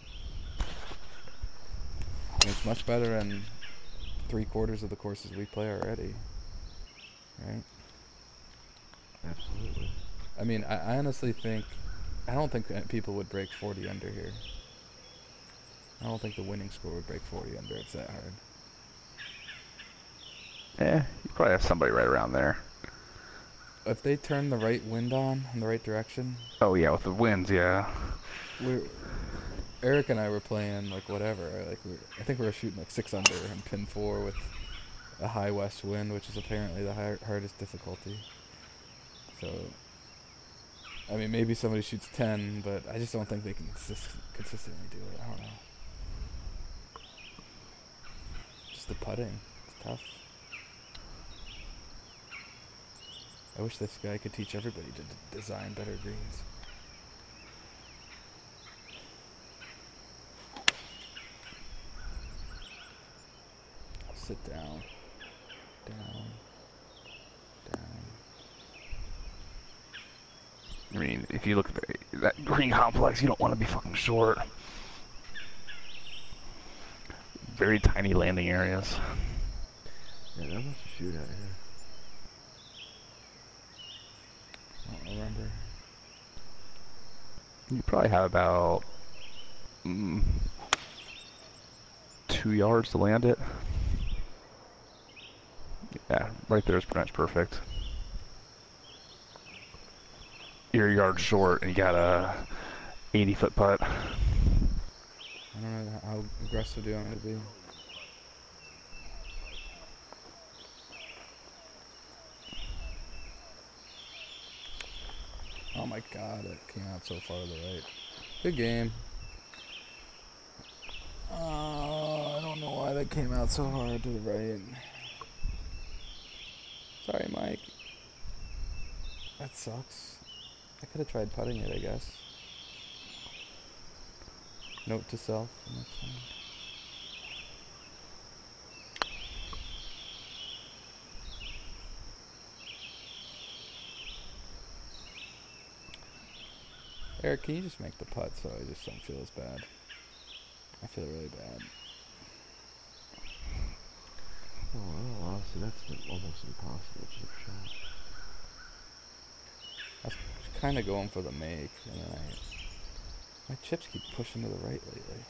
I mean, it's much better than three quarters of the courses we play already. Right? Absolutely. I mean, I, I honestly think I don't think that people would break forty under here. I don't think the winning score would break forty under. It's that hard. Yeah, you probably have somebody right around there. If they turn the right wind on in the right direction, Oh yeah, with the winds, yeah. we're Eric and I were playing like whatever. Like we, I think we were shooting like six under and pin four with a high west wind, which is apparently the high, hardest difficulty. So, I mean, maybe somebody shoots ten, but I just don't think they can consist consistently do it. I don't know. Just the putting, it's tough. I wish this guy could teach everybody to d design better greens. Sit down, down, down. I mean, if you look at the, that green complex, you don't want to be fucking short. Very tiny landing areas. Yeah, not much to shoot at here. I don't remember. You probably have about mm, two yards to land it. Yeah, right there is pretty much perfect. You're a yard short and you got a eighty foot putt. I don't know how aggressive do you want me to be. Oh my god, it came out so far to the right. Good game. Oh, I don't know why that came out so hard to the right. Sorry, Mike. That sucks. I could have tried putting it, I guess. Note to self. Next time. Eric, can you just make the putt so I just don't feel as bad? I feel really bad. Oh, well, honestly, that's almost impossible chip shot. I was kind of going for the make, and then I, my chips keep pushing to the right lately.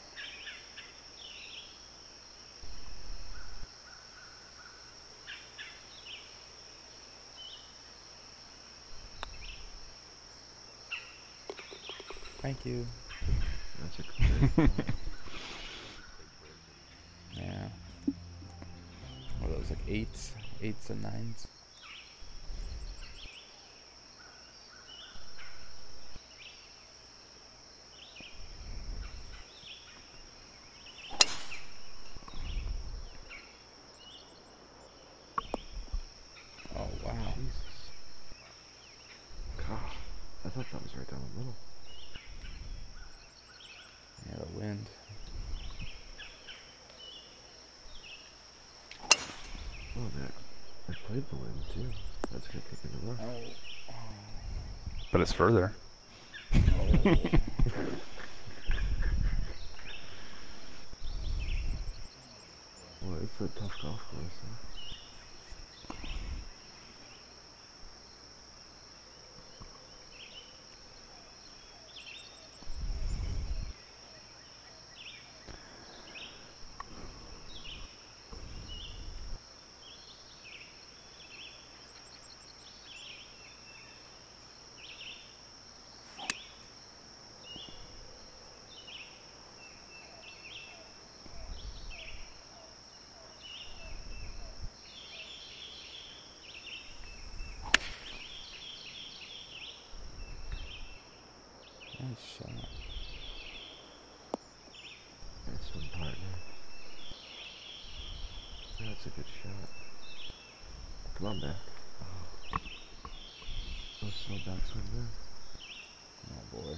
Thank you. That's a great Yeah. What are those, like eights? Eights and nines? thought that was right down the middle. Yeah, the wind. Oh, that. I played the wind too. That's gonna kick in the rough. Oh. But it's further. Oh. Well, it's a tough golf course, huh? Nice shot. Nice one, partner. That's a good shot. Come on back. Oh. No slow backswing there. Oh boy.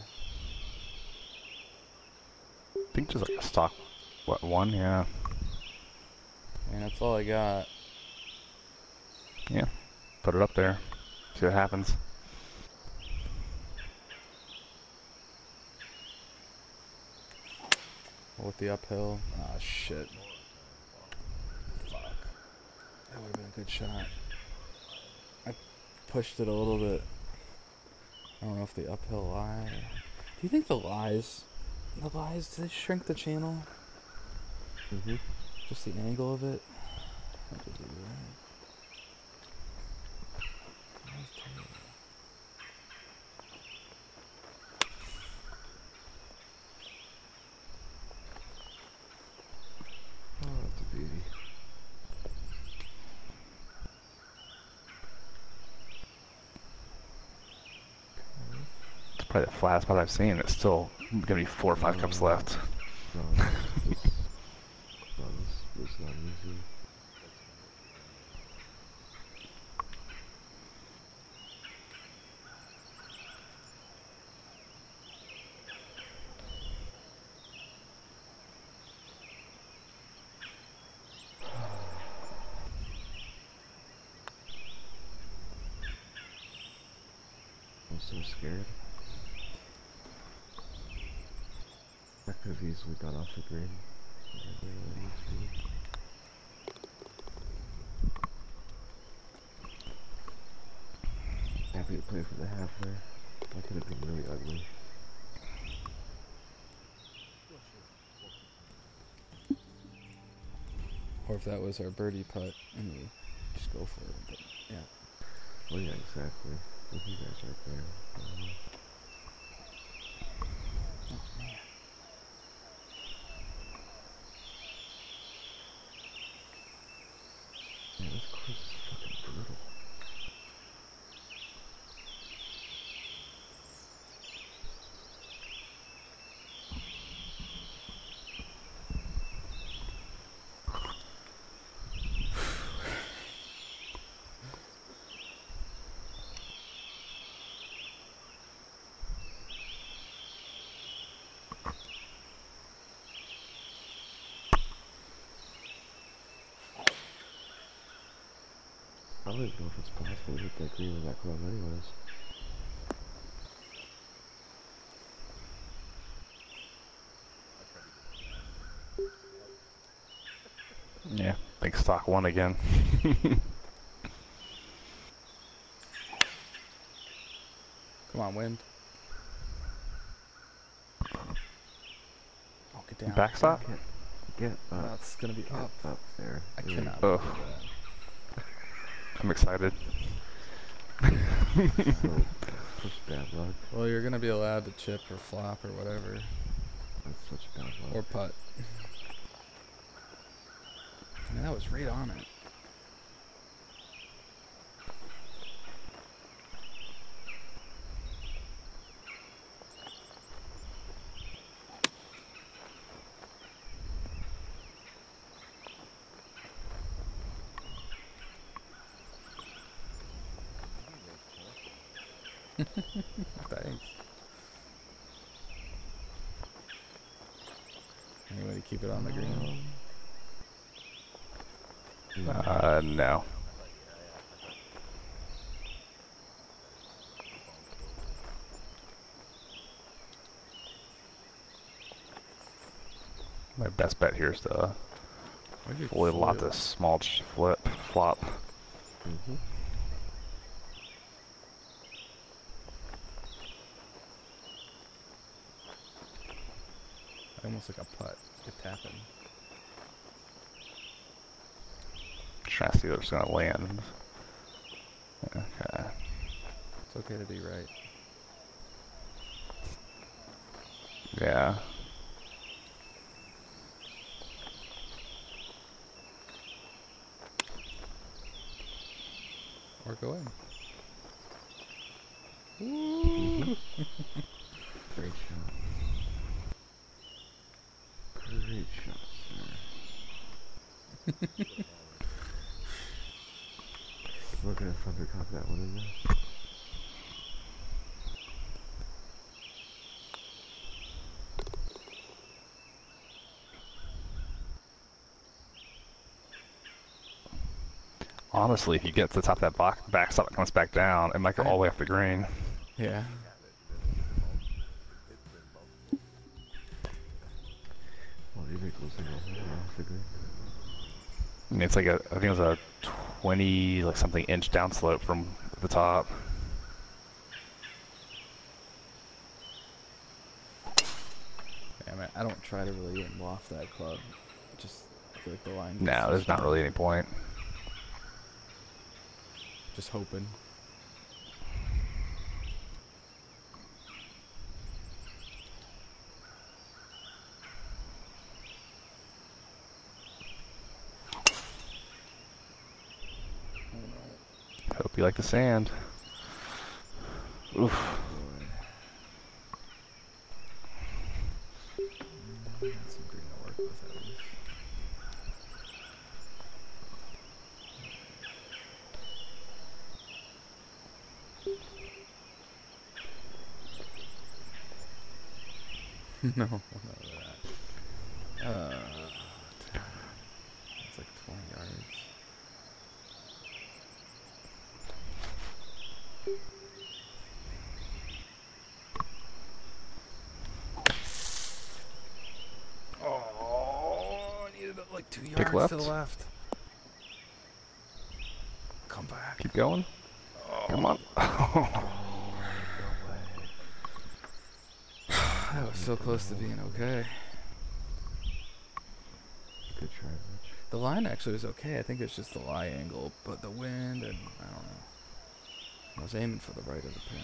I think just like a stock, what, one? Yeah. Man, that's all I got. Yeah. Put it up there. See what happens. With the uphill. Ah, shit. Fuck. That would have been a good shot. I pushed it a little bit. I don't know if the uphill lie. Do you think the lies, the lies, do they shrink the channel? Mm-hmm. Just the angle of it? That would be right. Lies too. Oh, that's a beauty. It's probably the flattest putt I've seen. It's still gonna be four or five No, cups left. no, this was, no, this was not easy. I'm so scared. I could have easily got off the grid. Whatever it needs to be. Happy to play for the half there. That could have been really ugly. Or if that was our birdie putt and we just go for it. But yeah. Oh yeah, exactly. With you guys right there. Um, Oh man. yeah, this course is fucking brutal. I don't even know if it's possible to hit that green with that club anyways. Yeah. I think stock one again. Come on, wind. Oh, get down. Backstop? Get, get up. No, it's gonna be Get up. up there. I There you cannot go. Oh. believe that. I'm excited. So, such bad luck. Well, you're gonna be allowed to chip or flop or whatever. That's such bad luck. Or putt. I mean, that was right on it. Thanks. Anybody keep it on the green? Um, Uh, no. My best bet here is to Where'd you fully lot foil? this small ch- flip flop. mm-hmm. Almost like a putt. Good tapping. Trying to see what's gonna land. Okay. It's okay to be right. Yeah. Or go in. Mm-hmm. Great shot. Great shot, sir. We're gonna thundercock that one in there. Honestly, if you get to the top of that box, backstop that comes back down, it might go I- all the way off the green. Yeah. Well, you think we'll single off the green? I mean, it's like a, I think it was a twenty, like something inch downslope from the top. Yeah, man, I don't try to really aim off that club. Just, I feel like the line gets No, too there's not strong. really any point. Just hoping. Hope you like the sand. Oof. Got some green to work with at least. No, none of that. Uh, it's like twenty yards. Oh, I needed it like two Kick yards to the left. left. Come back. Keep going. Oh. Come on. That was so close to being okay. Good try, Mitch. The line actually was okay. I think it's just the lie angle, but the wind and I don't know. I was aiming for the right of the pin.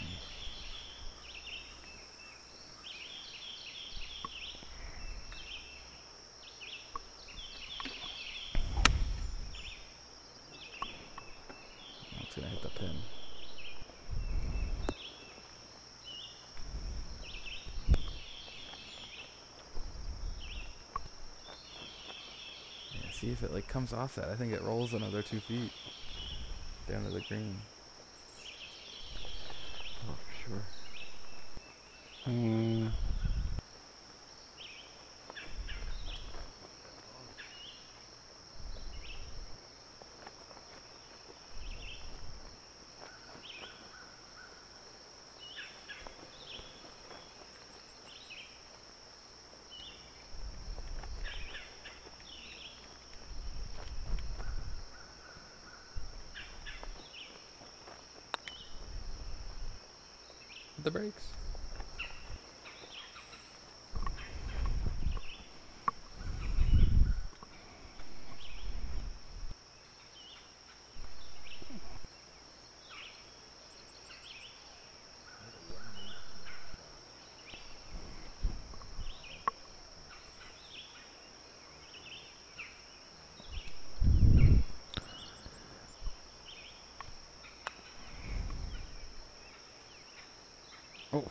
Now it's gonna hit the pin. Yeah, see if it like comes off that. I think it rolls another two feet down to the green. Oh, for sure. Hmm. The brakes. Oh,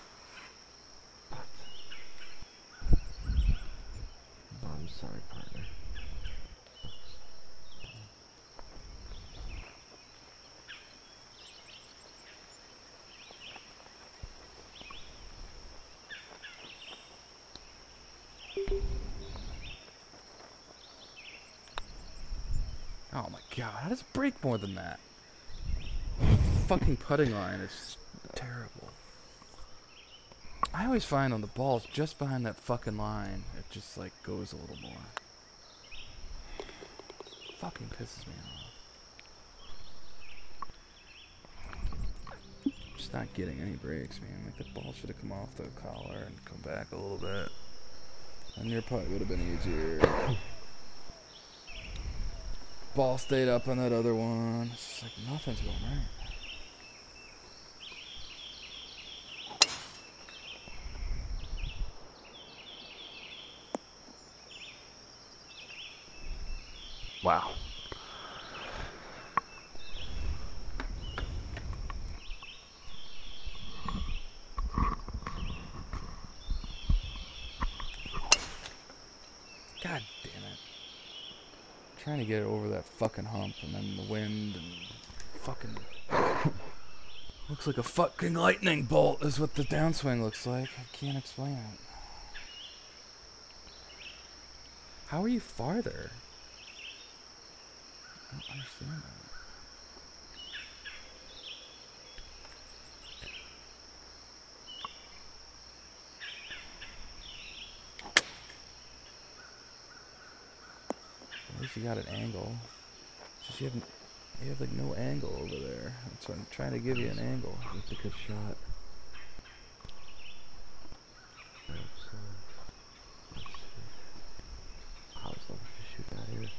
Oh, I'm sorry, partner. Oh my god, how does it break more than that? Fucking putting line is terrible. I always find on the balls just behind that fucking line, it just like goes a little more. Fucking pisses me off. Just not getting any breaks, man. Like the ball should have come off the collar and come back a little bit. And your putt would have been easier. Ball stayed up on that other one. It's just like nothing's going right. Wow. God damn it. Trying to get it over that fucking hump and then the wind and fucking... Looks like a fucking lightning bolt is what the downswing looks like. I can't explain it. How are you farther? I don't understand that. At least you got an angle. It's just you have, you have like no angle over there. That's why I'm trying to give you an angle. That's a good shot. I was looking to shoot out here.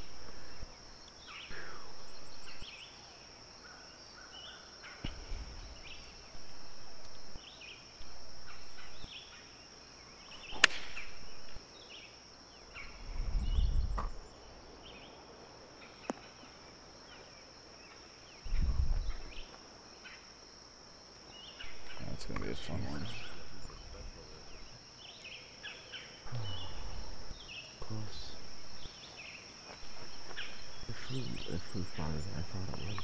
That's gonna be a fun one. Close. It flew, it flew farther than I thought it would.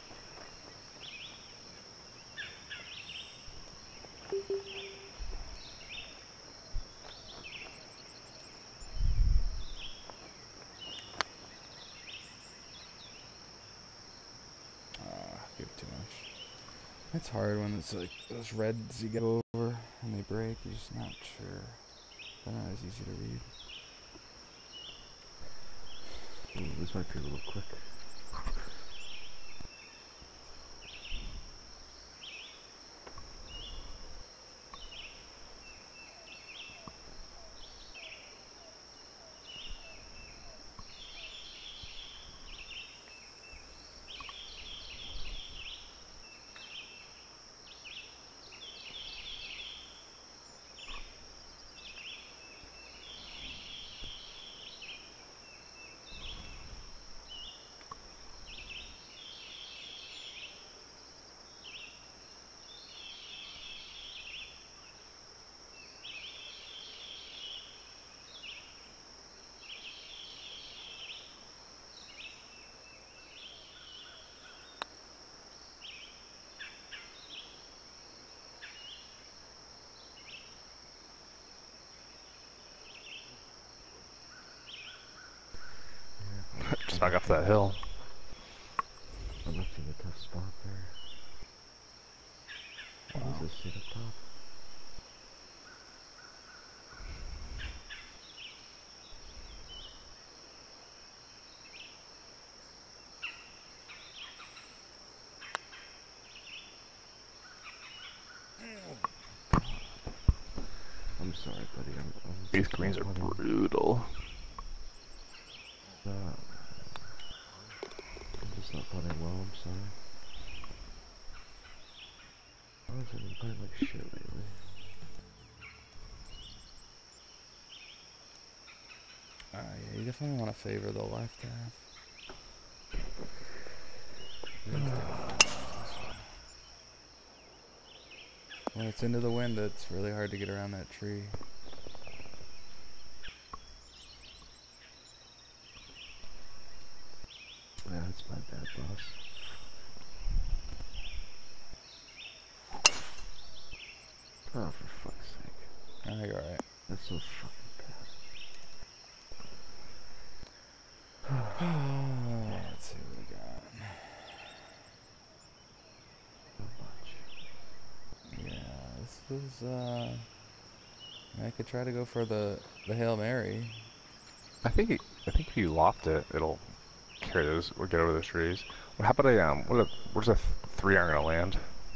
It's hard when it's like those reds you get over and they break, you're just not sure. They're not as easy to read. Ooh, this might be a little quick. Just back up that hill. I'm left in a tough spot there. Wow. What is this shit up top? I'm sorry, buddy. I'm, I'm These greens are brutal. Uh, I'm just not putting well, I'm sorry. I've been playing like shit lately. Uh, yeah, you definitely want to favor the left half. When it's into the wind, it's really hard to get around that tree. Yeah, that's my bad, boss. Oh, for fuck's sake. Oh, you're alright. That's so fucking bad. Let's see. was, uh... I could try to go for the, the Hail Mary. I think it, I think if you loft it, it'll carry those or get over those trees. Well, how about a um? What a, where's a th three iron gonna land?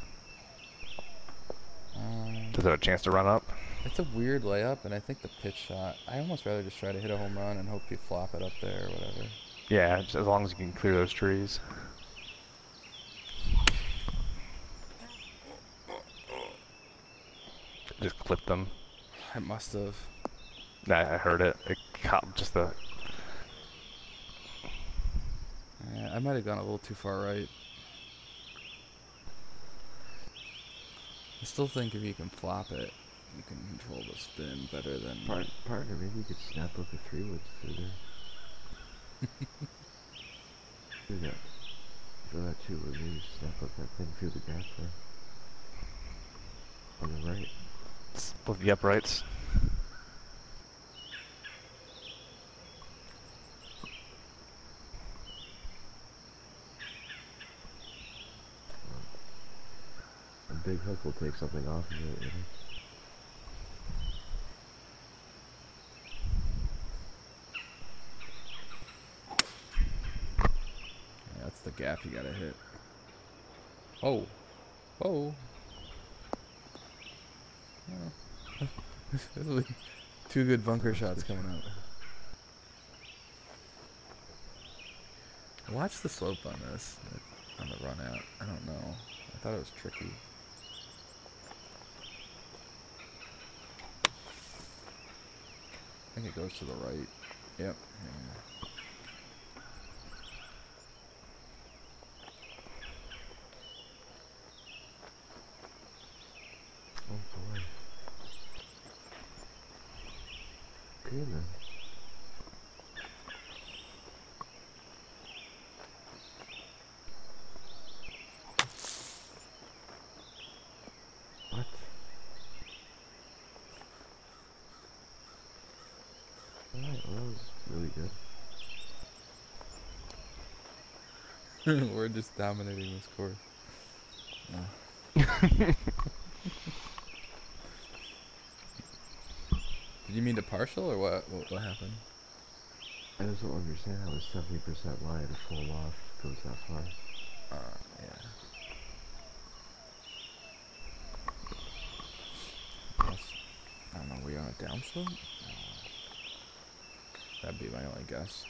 Um, Does it have a chance to run up? it's a weird layup, and I think the pitch shot... I almost rather just try to hit a home run and hope you flop it up there or whatever. Yeah, just as long as you can clear those trees. Just clip them. I must have. Nah, I heard it. It caught just the. Yeah, I might have gone a little too far right. I still think if you can flop it, you can control the spin better than... Part, partner, maybe you could snap up a three woods through there. Do that. Do that too, where maybe snap up that thing through the gap there. On the right. Split the uprights. A big hook will take something off of it, you know? Yeah, that's the gap you gotta hit. Oh. Oh. Oh. This will be two good bunker shots coming up. Watch the slope on this, on the run out. I don't know. I thought it was tricky. I think it goes to the right. Yep. Yeah. Oh boy. Good man. What? Alright, well that was really good. We're just dominating this course. No. Did you mean to partial or what? What, what happened? I just don't understand how a seventy percent lie at a full loft goes that far. Uh, yeah. Guess, I don't know, were you on a downslope? Uh, that'd be my only guess.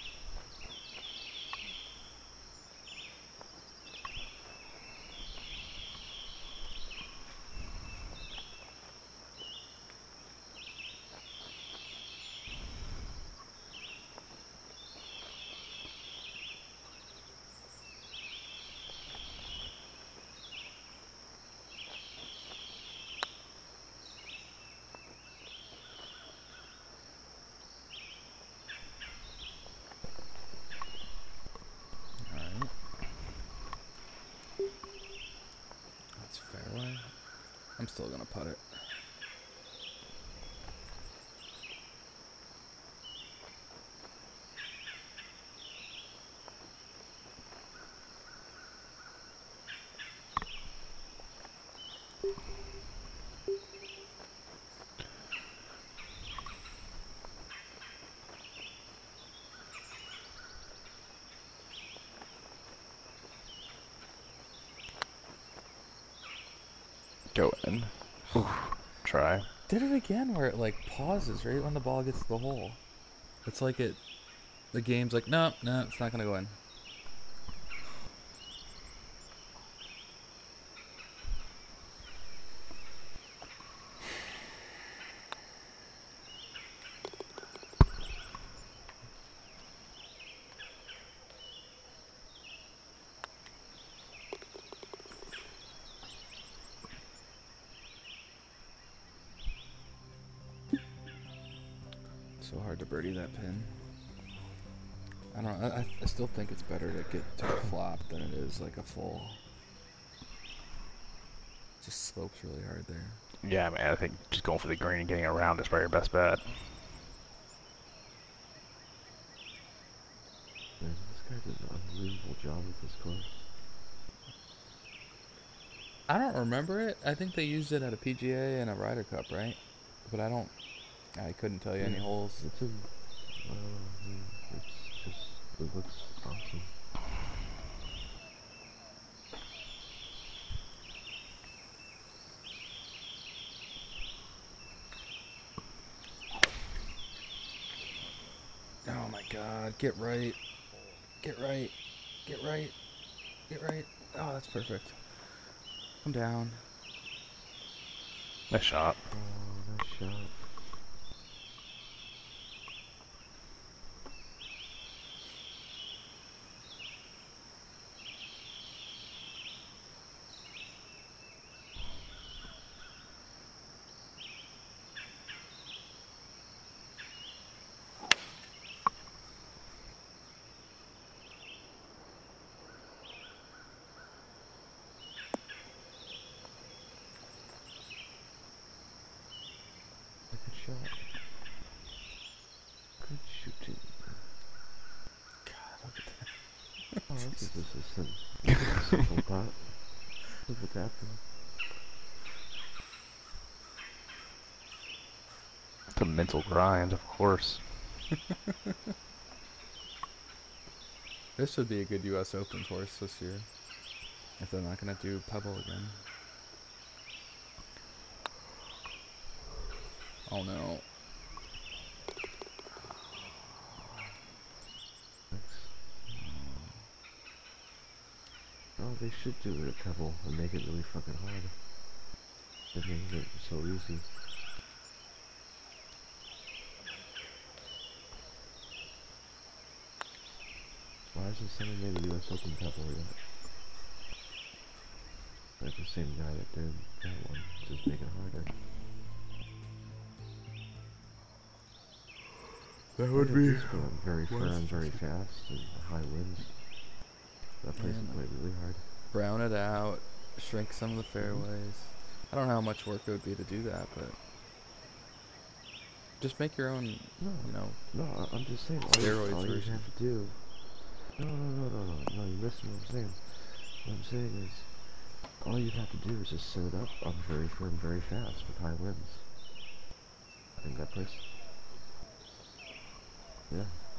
Alright. That's fairway. I'm still gonna putt it. Go in. Oof. Try. Did it again where it like pauses right when the ball gets to the hole. It's like it, the game's like, no, no, it's not gonna go in. So hard to birdie that pin. I don't know. I, I still think it's better to get to a flop than it is like a full. It just slopes really hard there. Yeah, man. I think just going for the green and getting around is probably your best bet. Man, this guy did an unbelievable job with this course. I don't remember it. I think they used it at a P G A and a Ryder Cup, right? But I don't. I couldn't tell you Yeah, any holes. it's in. I don't know. I mean, it's just it looks awesome. Oh my God! Get right. Get right. Get right. Get right. Oh, that's perfect. I'm down. Nice shot. Oh, nice shot. Good shot. Good shooting. God, look at that. Oh, this is just a, sim this is a simple putt. Simple tapping. It's a mental grind, of course. This would be a good U S Open course this year. If they're not gonna do Pebble again. Oh no. Thanks. Oh, they should do it at Pebble and make it really fucking hard. They're making it so easy. Why hasn't someone made a U S Open Pebble yet? Like the same guy that did that one, just make it harder. That All you would have to be. do is put on very Why is firm, it very just fast, and high winds. That place and will play really hard. brown it out, shrink some of the Mm-hmm. fairways. I don't know how much work it would be to do that, but just make your own, No, you know, no, I- I'm just saying, all you, steroids all you version. have to do... No, no, no, no, no, no, you're missing what I'm saying. What I'm saying is, all you have to do is just set it up on very firm, very fast, with high winds. And that place... Yeah.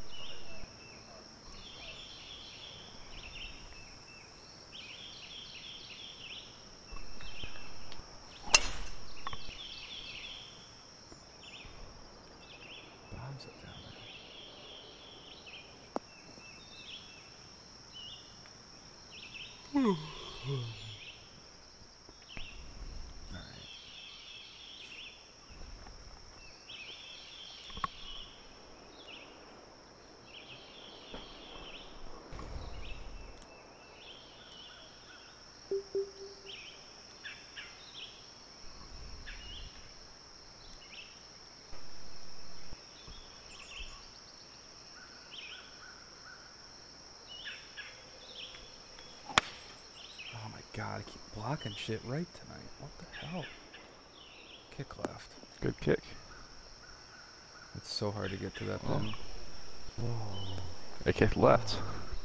Bombs it down there. Alright. Oh my God, I keep blocking shit right tonight. What the hell? Kick left. Good kick. It's so hard to get to that Oh, pin. Whoa. it kicked left.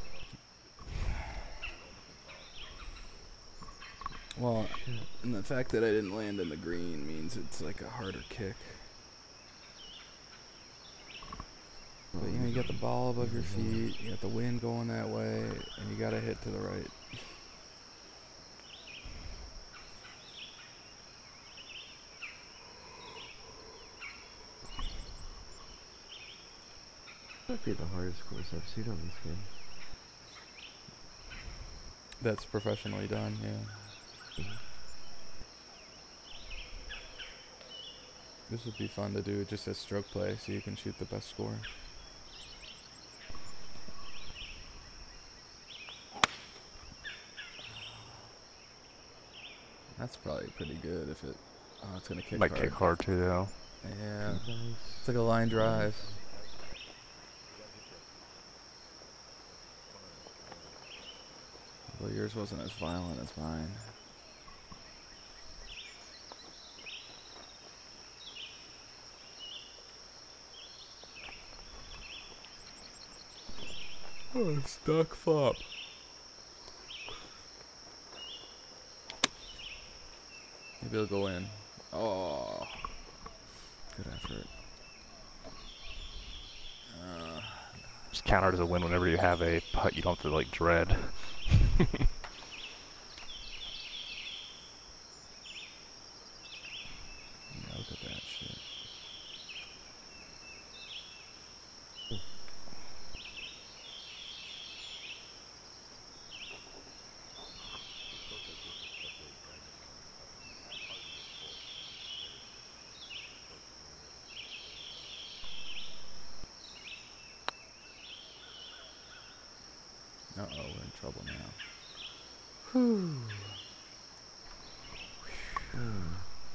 Well, Shit. and the fact that I didn't land in the green means it's like a harder kick. But you know, you got the ball above your feet, you got the wind going that way, and you gotta hit to the right. Might be the hardest course I've seen on this game. That's professionally done, yeah. Mm-hmm. This would be fun to do just as stroke play so you can shoot the best score. That's probably pretty good if it... Oh, it's gonna kick Might hard. kick hard too, though. Yeah. Nice. It's like a line drive. Nice. Well, yours wasn't as violent as mine. Oh, stuck flop. Maybe it'll go in. Oh, good effort. Uh, Just count it as a win whenever you have a putt you don't have to like dread. yeah, look at that shit. Uh oh, we're in trouble now. Whew. Hmm.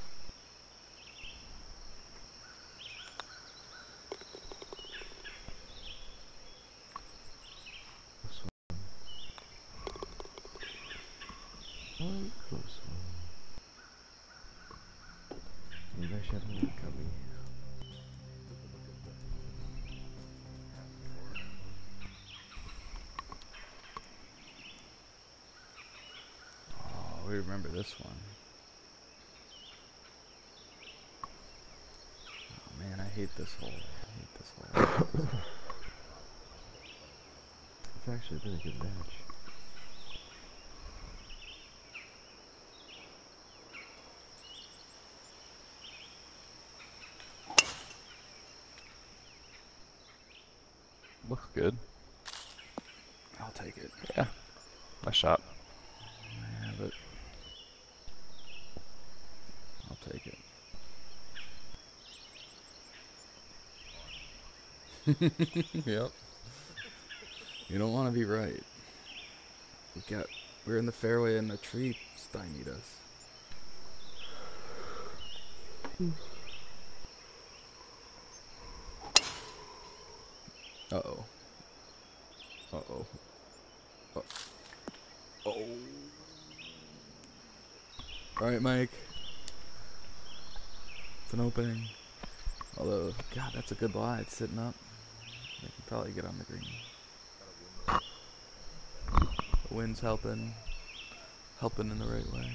Close one. One close one. Maybe I should have another cubby. Oh, we remember this one. Oh man, I hate this hole. I hate this hole. I hate this hole. It's actually been a good match. Looks good. I'll take it. Yeah. Nice shot. Yeah, but I'll take it. Yep. You don't want to be right. We got. We're in the fairway and the tree stymied us. Uh oh. Uh oh. Uh oh. Alright, Mike. It's an opening. Although, God, that's a good lie. It's sitting up. They can probably get on the green. The wind's helping. Helping in the right way.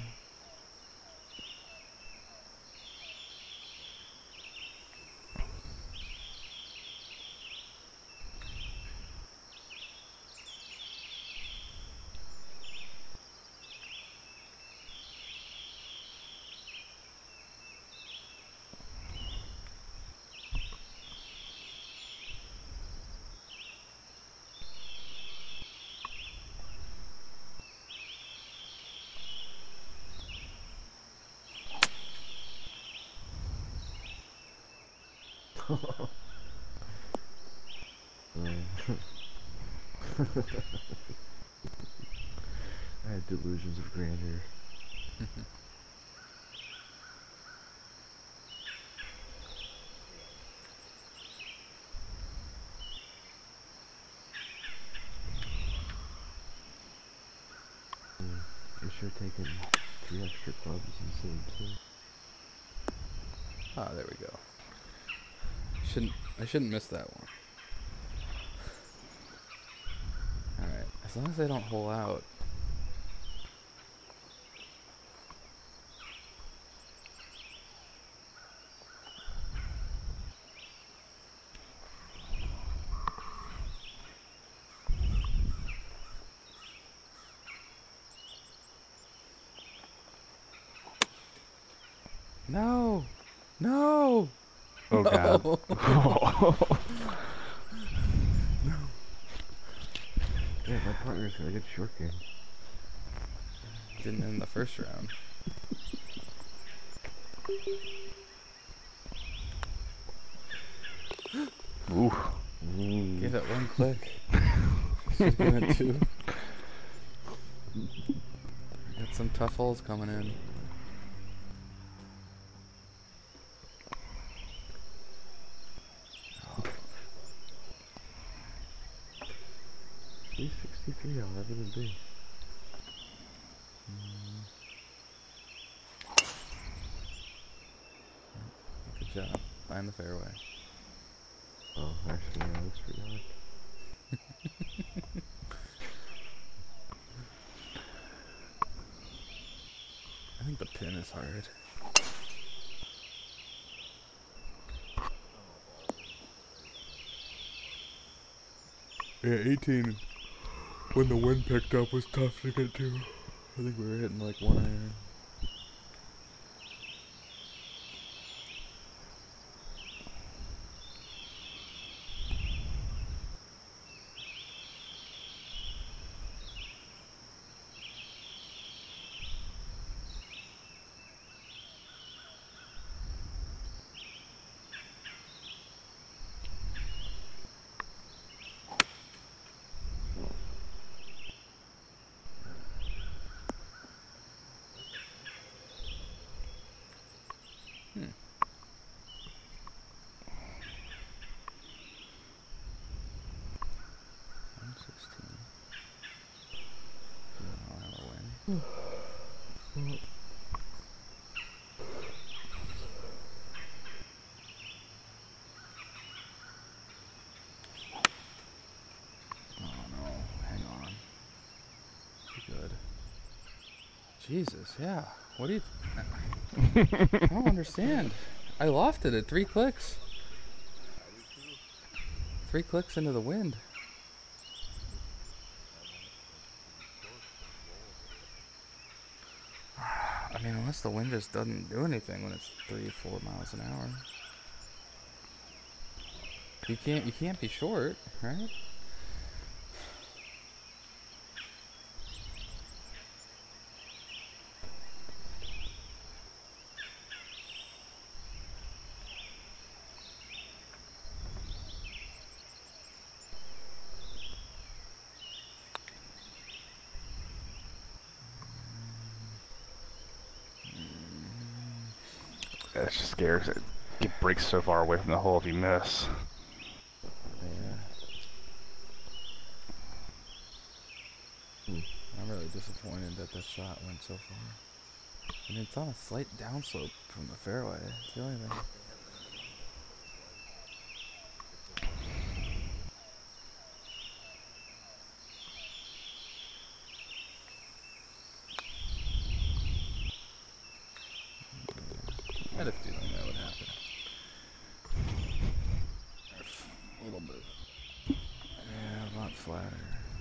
I had delusions of grandeur. Mm, I should have taken three extra clubs instead of two. Ah, there we go. Shouldn't I shouldn't miss that one. Alright, as long as they don't hole out. No! No! Oh god. No! Yeah, my partner's got a good short game. Didn't end the first round. Ooh. Mm. Gave it one click. She's gonna two. Got some tough holes coming in. three sixty-three, I'll have it in B. Mm. Good job. Find the fairway. Oh, actually, yeah, that's pretty hard. I think the pin is hard. Yeah, eighteen, when the wind picked up, was tough to get to. I think we were hitting like one iron. Hmm. one sixteen. I don't have a win. Oh no, hang on. Good. Jesus, yeah. What do you... I don't understand. I lofted it three clicks. Three clicks into the wind. I mean, unless the wind just doesn't do anything when it's three, four miles an hour. You can't, you can't be short, right? It's just scary 'cause it, it breaks so far away from the hole if you miss. Yeah. Hmm. I'm really disappointed that the shot went so far. I mean, it's on a slight downslope from the fairway. It's the only thing. I had a feeling that would happen. A little bit. Yeah, a lot flatter.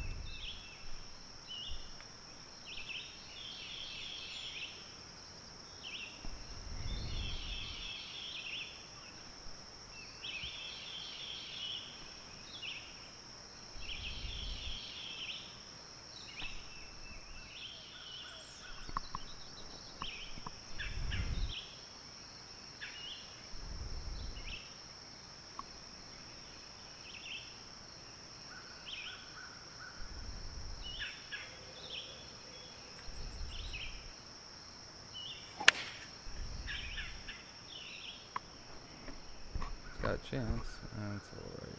Got a chance. That's alright.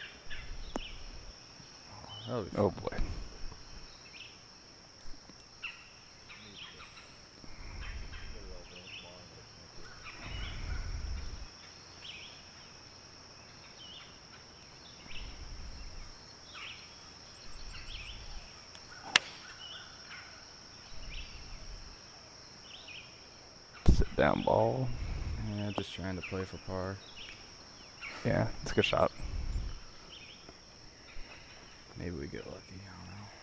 Oh, that'll be Oh fun. boy. Sit down ball. Yeah, just trying to play for par. Yeah, it's a good shot. Maybe we get lucky. I don't know.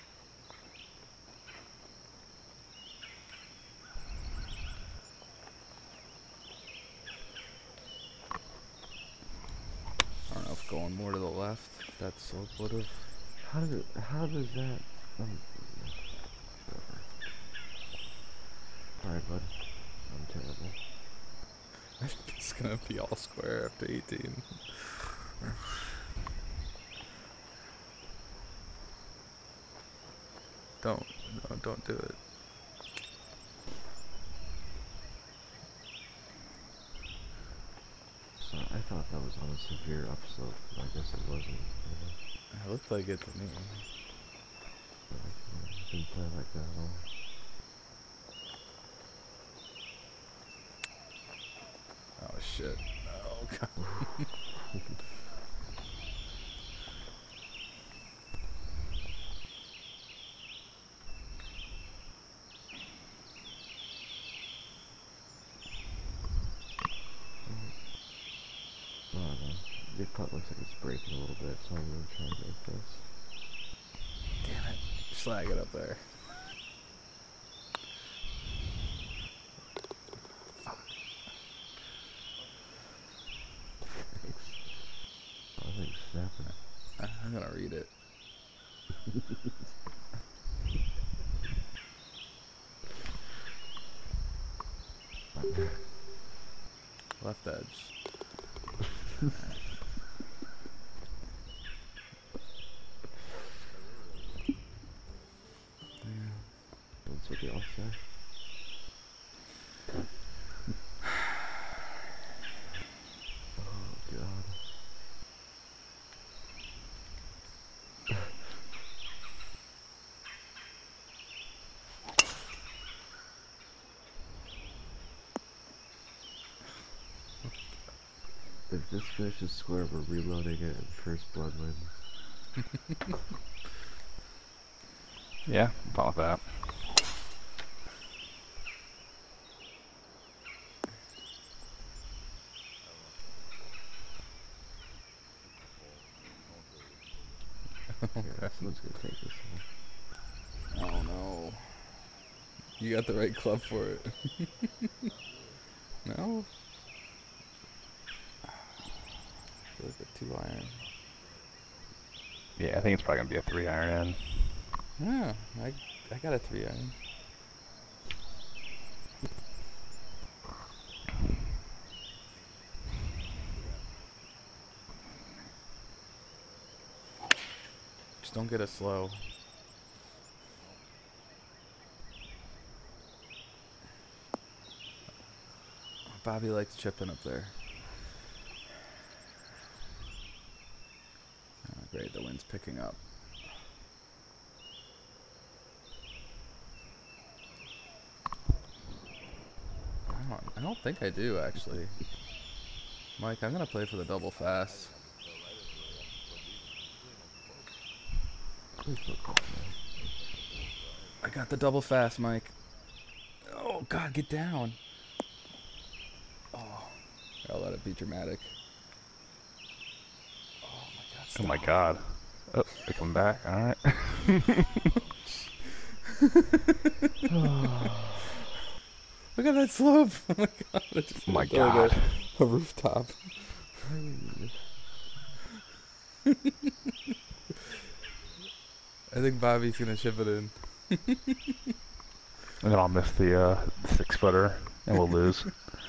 I don't know if going more to the left, that slope would have. How does how does that? Um, Sorry, bud. I'm terrible. It's gonna be all square after eighteen. Don't, no, don't do it. So I thought that was on a severe upslope, but I guess it wasn't. You know? It looked like it to me. But, you know, it didn't play like that at all. Oh shit. Oh god. Putt looks like it's breaking a little bit, so I'm gonna try to make this. Damn it. Slag it up there. I think snapping. Uh, I'm gonna read it. Left edge. That's what they all say. Oh god. If this finishes square, we're reloading it and first blood wins. Yeah, I'm fine with that. Yeah, someone's gonna take this one. Oh no. You got the right club for it. No? I feel like a two iron. Yeah, I think it's probably gonna be a three iron in. Yeah, I I got a three iron. Just don't get it slow. Bobby likes chipping up there. Oh, great, the wind's picking up. I don't, I don't think I do, actually. Mike, I'm gonna play for the double fast. Please don't call me. I got the double fast, Mike. Oh, God, get down. Oh, I'll let it be dramatic. Oh, my God, stop. Oh my god. Oh, they come back, alright. Look at that slope. Oh, my God. I just Oh my hit like god. A, a rooftop. I think Bobby's going to chip it in. And then I'll miss the uh, six footer and we'll lose.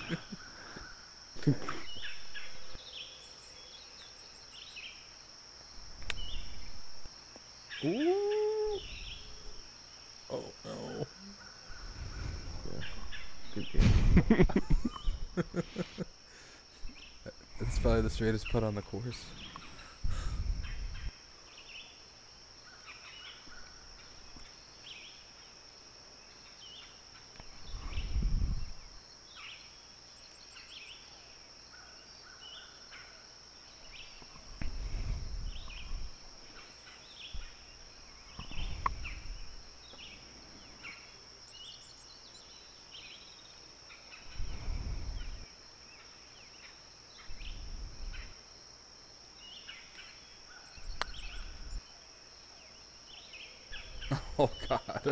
Ooh. Oh, no. Yeah. Good game. It's probably the straightest putt on the course. Oh, God.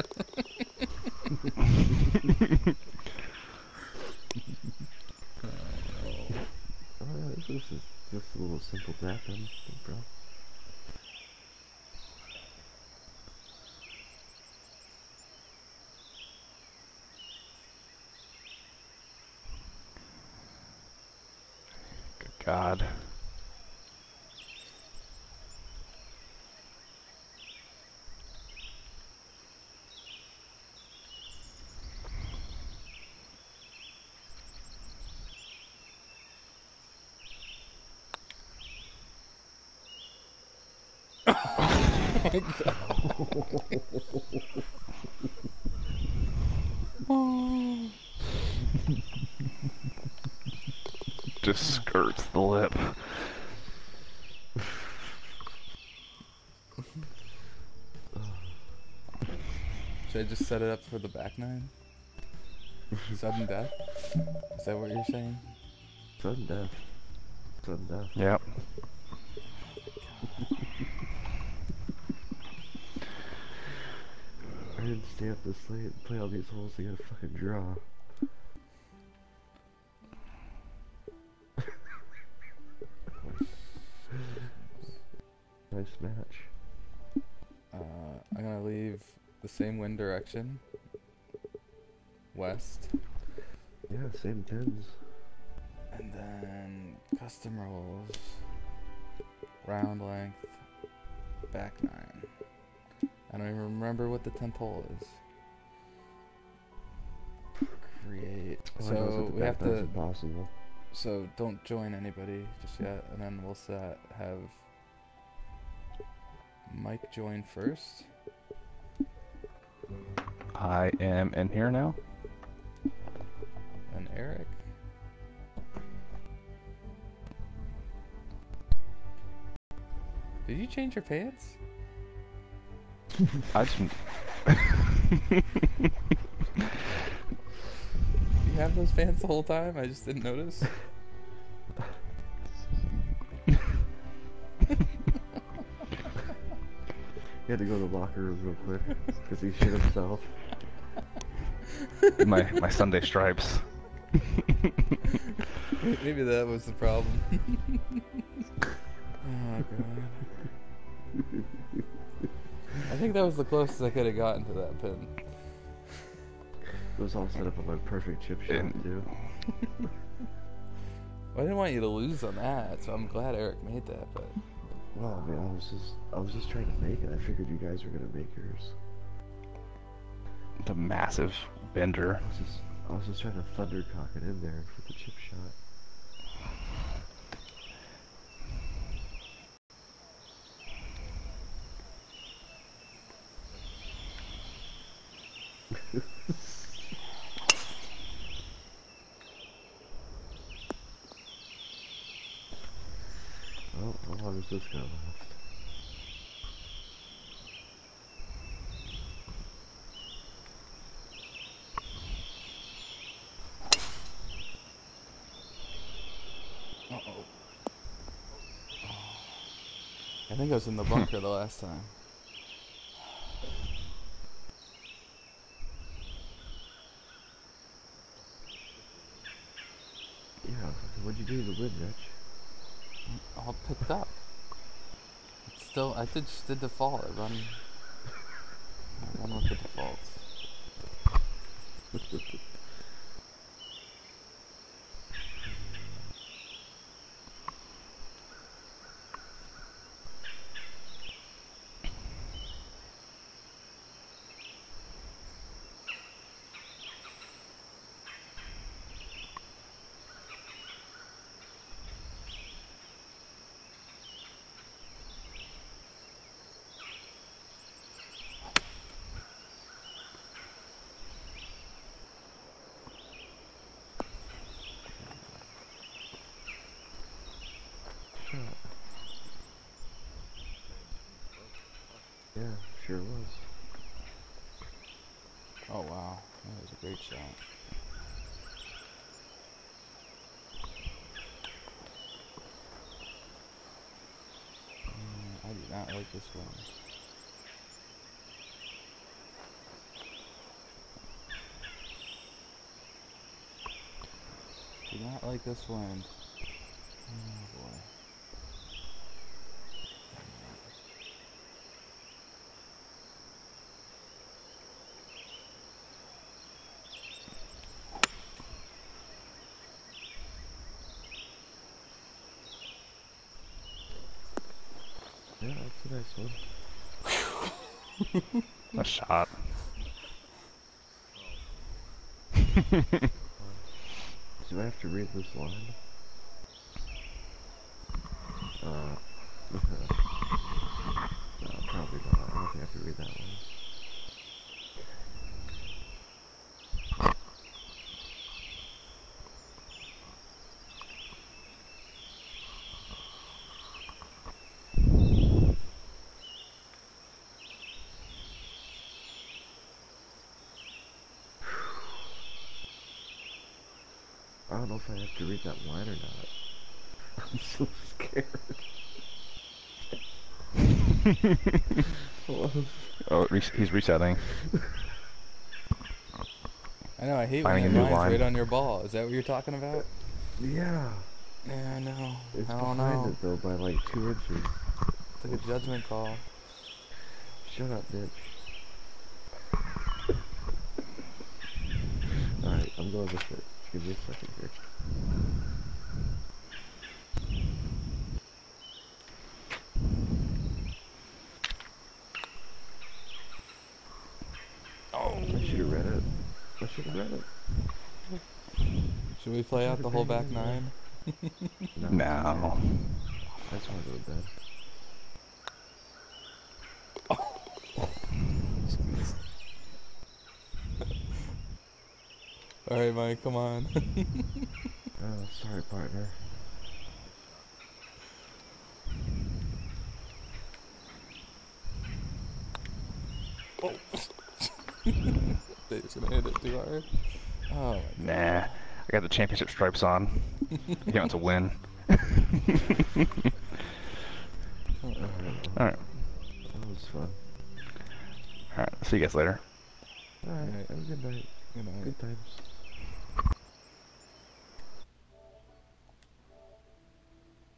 Oh yeah, this is just, just a little simple tapping, bro. Good god. Oh. Just skirts the lip. Should I just set it up for the back nine? Sudden death? Is that what you're saying? Sudden death. Sudden death. Yep. didn't stay up this late and play all these holes to get a fucking draw. Nice match. Uh, I'm gonna leave the same wind direction. West. Yeah, same pins. And then custom rolls. Round length. Back nine. I don't even remember what the tenth hole is. Create. All I know is So that the we have back nine's to. impossible. So don't join anybody just yet, and then we'll set have Mike join first. I am in here now. And Eric. Did you change your pants? I just. You have those pants the whole time? I just didn't notice. He had to go to the locker room real quick because he shit himself. my my Sunday stripes. Maybe that was the problem. Oh god. I think that was the closest I could have gotten to that pin. It was all set up on my perfect chip shot And- too. Well, I didn't want you to lose on that, so I'm glad Eric made that, but Well, I mean, I was just, I was just trying to make it. I figured you guys were gonna make yours. The massive bender. I was just, I was just trying to thundercock it in there for the chip shot. Well, how long is this gonna last? uh-oh. I think I was in the bunker the last time. Yeah, what'd you do to win, Rich? All picked up. It's still, I did just did default. I run, I run with the defaults. Yeah, sure was. Oh wow, that was a great shot. Mm, I do not like this one. Do not like this wind. Oh boy. Yeah, that's a nice one. A shot. Do I have to read this line? Uh, no, probably not. I don't think I have to read that one. I don't know if I have to read that line or not. I'm so scared. Oh, res he's resetting. I know, I hate Finding when a that new line's line. right on your ball. Is that what you're talking about? Yeah. Yeah, I know. It's I don't behind know. it though by like two inches. It's like a judgment call. Shut up, bitch. Alright, I'm going this way. Give me a second here. Oh! I should have read it. I should have read it. Should we play Try out to the whole bang it back in there. nine? No. No. I just want to go to bed. Alright, Mike, come on. Oh, sorry, partner. Oh. They just gonna hit it too hard. Oh my Nah. god. I got the championship stripes on. I came out to win. Alright, Alright. that was fun. Alright. See you guys later. Alright, Alright. have a good night. Good night. Good times.